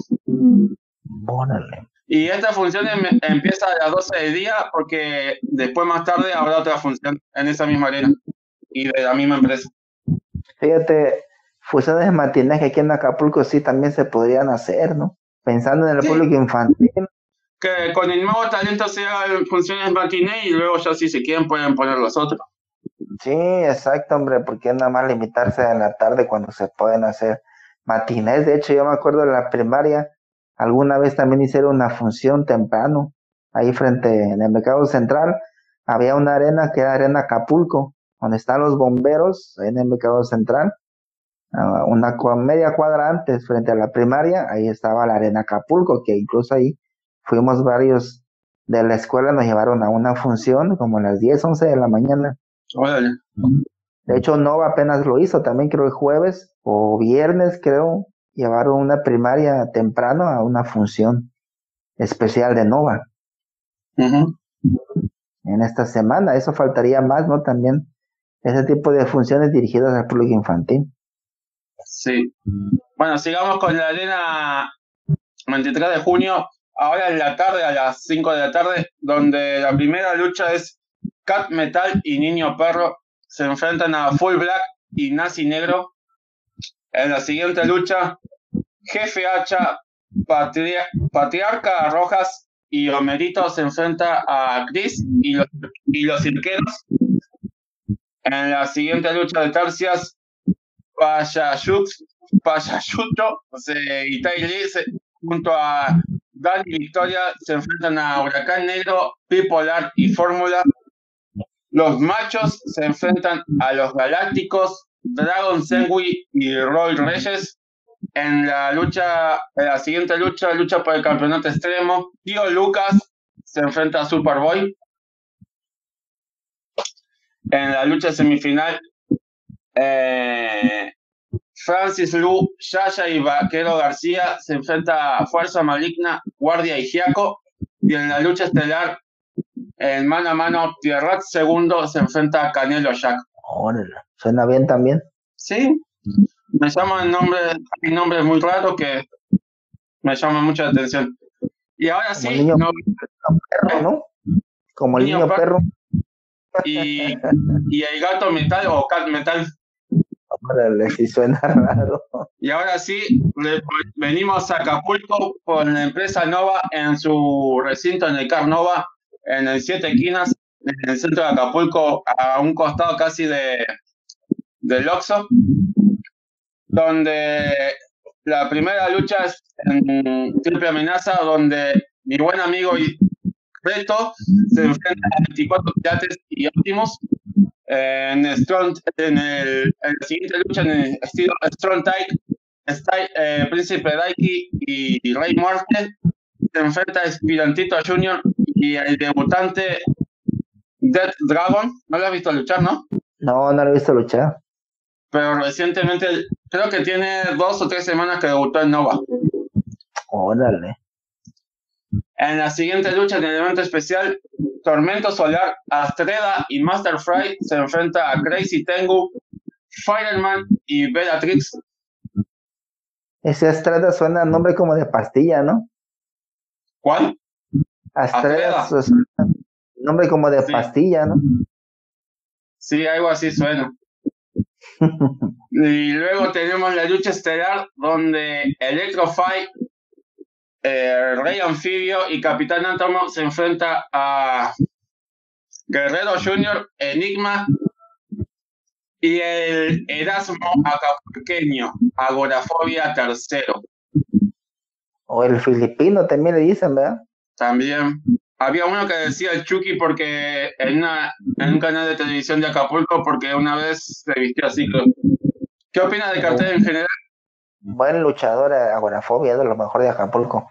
Órale. Y esta función em empieza a las doce del día, porque después más tarde habrá otra función en esa misma arena y de la misma empresa. Fíjate, funciones de matinaje aquí en Acapulco sí también se podrían hacer, ¿no? Pensando en el sí. público infantil. Que con el nuevo talento se hagan funciones matiné y luego ya si se quieren pueden poner los otros. Sí, exacto, hombre, porque nada más limitarse en la tarde cuando se pueden hacer matinés. De hecho, yo me acuerdo en la primaria, alguna vez también hicieron una función temprano, ahí frente en el Mercado Central, había una arena que era Arena Acapulco, donde están los bomberos, en el Mercado Central, una media cuadra antes, frente a la primaria, ahí estaba la Arena Acapulco, que incluso ahí fuimos varios de la escuela, nos llevaron a una función como a las diez, once de la mañana. Órale. De hecho, Nova apenas lo hizo, también creo el jueves o viernes, creo, llevaron una primaria temprano a una función especial de Nova. Uh-huh. En esta semana, eso faltaría más, ¿no? También ese tipo de funciones dirigidas al público infantil. Sí. Bueno, sigamos con la arena veintitrés de junio, ahora en la tarde, a las cinco de la tarde, donde la primera lucha es Cat Metal y Niño Perro se enfrentan a Full Black y Nazi Negro. En la siguiente lucha, Jefe Hacha, Patria- Patriarca Rojas y Homerito se enfrenta a Chris y los, y los cirqueros. En la siguiente lucha de tercias, Payashuto o sea, y Tai Lee se- junto a Dani y Victoria se enfrentan a Huracán Negro, Bipolar y Fórmula. Los machos se enfrentan a los Galácticos, Dragon Sengui y Roy Reyes. En la lucha, en la siguiente lucha, lucha por el campeonato extremo, Tío Lucas se enfrenta a Superboy. En la lucha semifinal, eh, Francis Lu, Yaya y Vaquero García se enfrenta a Fuerza Maligna, Guardia y Giaco. Y en la lucha estelar, en mano a mano, Pierrat segundo se enfrenta a Canelo Jack. Órale, suena bien también. Sí, me llaman nombres, hay nombres muy raros que me llaman mucho la atención. Y ahora Como el sí, niño no, perro, ¿no? Como el niño niño perro. y, y el gato metal o cat metal. Órale, sí suena raro. Y ahora sí, le- venimos a Acapulco con la empresa Nova en su recinto en el Car Nova, en el Siete Esquinas, en el centro de Acapulco, a un costado casi de del Oxxo, donde la primera lucha es en triple amenaza, donde mi buen amigo y Reto se enfrenta a veinticuatro Pirates y Optimus. En, Strong, en, el, en la siguiente lucha, en el estilo Strong Tyke, Style, eh, Príncipe Daiki y Rey Muerte se enfrenta a Espirantito Junior y el debutante Death Dragon. No lo has visto luchar, ¿no? No, no lo he visto luchar. Pero recientemente, creo que tiene dos o tres semanas que debutó en Nova. Órale. En la siguiente lucha, en el evento especial, Tormento Solar, Astreda y Master Fry se enfrenta a Crazy Tengu, Fireman y Bellatrix. Ese Astreda suena a nombre como de pastilla, ¿no? ¿Cuál? Astreda Astreda. suena nombre como de Sí. pastilla, ¿no? Sí, algo así suena. Y luego tenemos la lucha estelar donde Electrofy, eh, Rey Anfibio y Capitán Átomo se enfrenta a Guerrero Junior, Enigma y el Erasmo Acapulqueño, Agorafobia tercero. O el filipino también le dicen, ¿verdad? También había uno que decía el Chucky porque en, una, en un canal de televisión de Acapulco porque una vez se vistió así. ¿Qué opinas del cartel en general? Buen luchador, agorafobia, de lo mejor de Acapulco.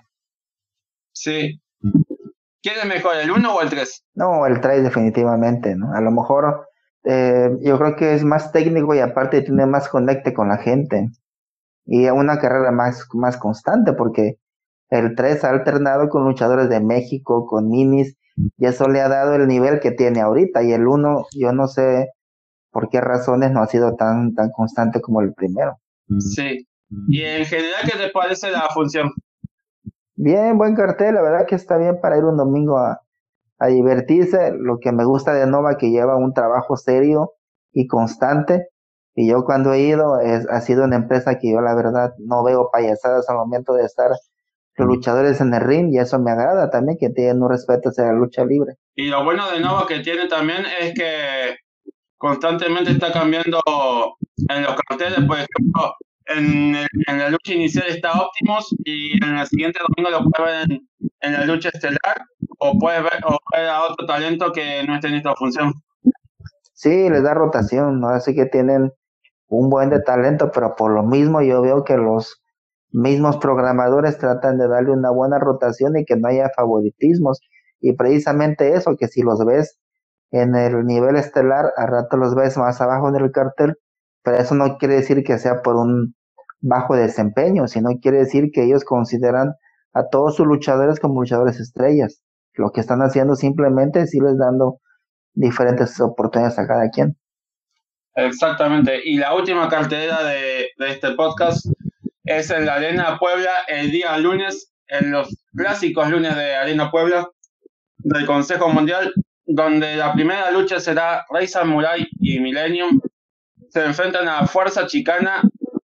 Sí. ¿Quién es mejor, el uno o el tres? No, el tres definitivamente, ¿no? A lo mejor eh, yo creo que es más técnico y aparte tiene más conecte con la gente. Y una carrera más, más constante porque el tres ha alternado con luchadores de México, con minis, y eso le ha dado el nivel que tiene ahorita. Y el uno, yo no sé por qué razones no ha sido tan, tan constante como el primero. Sí. Y en general, ¿qué te parece la función? Bien, buen cartel, la verdad que está bien para ir un domingo a, a divertirse. Lo que me gusta de Nova que lleva un trabajo serio y constante. Y yo cuando he ido es, ha sido una empresa que yo la verdad no veo payasadas al momento de estar los luchadores en el ring y eso me agrada también que tienen un respeto hacia la lucha libre. Y lo bueno de Nova que tiene también es que constantemente está cambiando en los carteles, por ejemplo, en, el, en la lucha inicial está Optimus y en el siguiente domingo lo puedes ver en, en la lucha estelar o puedes ver, o ver a otro talento que no esté en esta función. Sí, les da rotación, ¿no? Así que tienen un buen de talento, pero por lo mismo yo veo que los mismos programadores tratan de darle una buena rotación y que no haya favoritismos. Y precisamente eso, que si los ves en el nivel estelar, a rato los ves más abajo en el cartel, pero eso no quiere decir que sea por un bajo desempeño, sino quiere decir que ellos consideran a todos sus luchadores como luchadores estrellas. Lo que están haciendo simplemente es irles dando diferentes oportunidades a cada quien. Exactamente. Y la última cartelera de, de este podcast es en la Arena Puebla el día lunes, en los clásicos lunes de Arena Puebla del Consejo Mundial, donde la primera lucha será Rey Samurai y Millennium. Se enfrentan a Fuerza Chicana,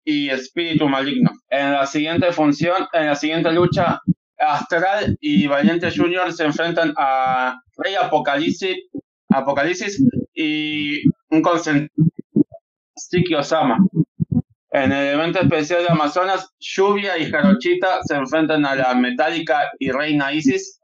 y Espíritu Maligno. En la siguiente función, en la siguiente lucha, Astral y Valiente Junior se enfrentan a Rey Apocalipsis, Apocalipsis y un concentrado Shiki Osama. En el evento especial de Amazonas, Lluvia y Jarochita se enfrentan a la Metallica y Reina Isis.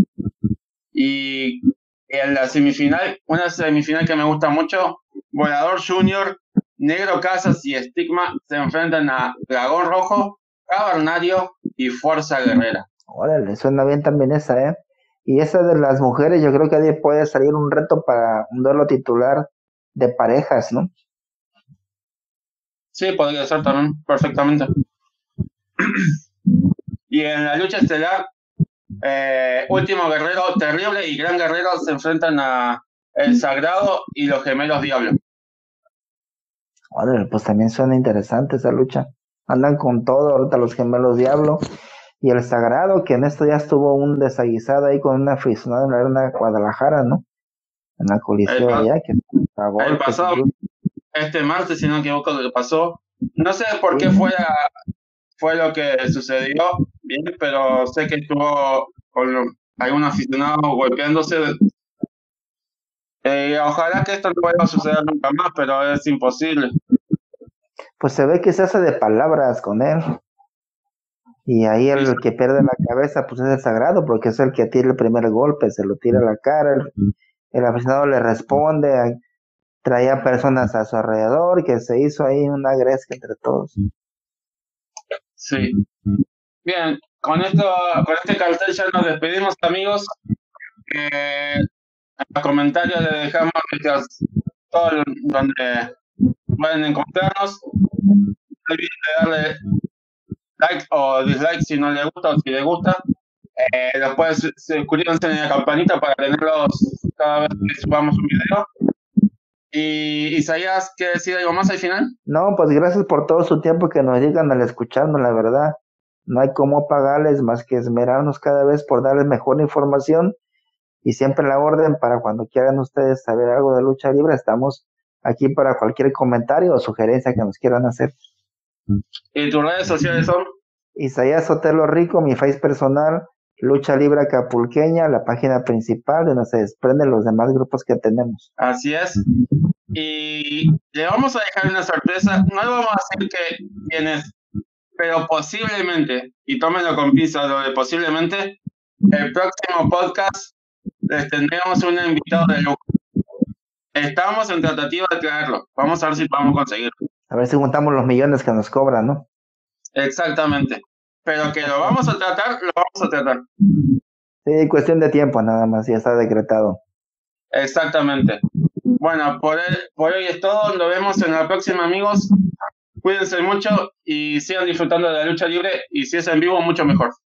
Y en la semifinal, una semifinal que me gusta mucho, Volador Junior, Negro Casas y Estigma se enfrentan a Dragón Rojo, Cavernario y Fuerza Guerrera. Órale, suena bien también esa, ¿eh? Y esa de las mujeres, yo creo que ahí puede salir un reto para un duelo titular de parejas, ¿no? Sí, podría ser también, perfectamente. Y en la lucha estelar, eh, Último Guerrero, Terrible y Gran Guerrero se enfrentan a El Sagrado y los Gemelos Diablo. Órale, pues también suena interesante esa lucha. Andan con todo ahorita los Gemelos Diablo y el Sagrado, que en esto ya estuvo un desaguisado ahí con una aficionada en la arena Guadalajara, ¿no? En la Coliseo El, allá, que a golpes, el pasado, incluso. este martes, si no me equivoco, lo que pasó. No sé por qué fue, la, fue lo que sucedió, bien, pero sé que estuvo con algún aficionado golpeándose. Eh, ojalá que esto no vuelva a suceder nunca más, pero es imposible. Pues se ve que se hace de palabras con él. Y ahí el que pierde la cabeza, pues es el Sagrado, porque es el que tira el primer golpe, se lo tira a la cara, el, el aficionado le responde, traía personas a su alrededor, que se hizo ahí una gresca entre todos. Sí. Bien, con esto, con este cartel ya nos despedimos, amigos. Eh, en los comentarios les dejamos nuestras, todo donde pueden encontrarnos. No olviden de darle like o dislike si no les gusta o si les gusta. Eh, después suscríbanse en la campanita para tenerlos cada vez que subamos un video. Y Isaías, ¿quieres decir algo más al final? No, pues gracias por todo su tiempo que nos llegan al escucharnos, la verdad. No hay cómo pagarles más que esmerarnos cada vez por darles mejor información y siempre la orden para cuando quieran ustedes saber algo de lucha libre. Estamos aquí para cualquier comentario o sugerencia que nos quieran hacer. ¿Y tus redes sociales son? Isaías Sotelo Rico, mi face personal, Lucha Libre Acapulqueña, la página principal de donde se desprenden los demás grupos que tenemos. Así es. Y le vamos a dejar una sorpresa. No le vamos a decir que quién es, pero posiblemente, y tómenlo con pinzas lo de posiblemente, el próximo podcast les tendremos un invitado de lujo. Estamos en tratativa de traerlo. Vamos a ver si podemos conseguirlo. A ver si juntamos los millones que nos cobran, ¿no? Exactamente. Pero que lo vamos a tratar, lo vamos a tratar. Sí, cuestión de tiempo nada más, ya está decretado. Exactamente. Bueno, por, el, por hoy es todo. Nos vemos en la próxima, amigos. Cuídense mucho y sigan disfrutando de la lucha libre. Y si es en vivo, mucho mejor.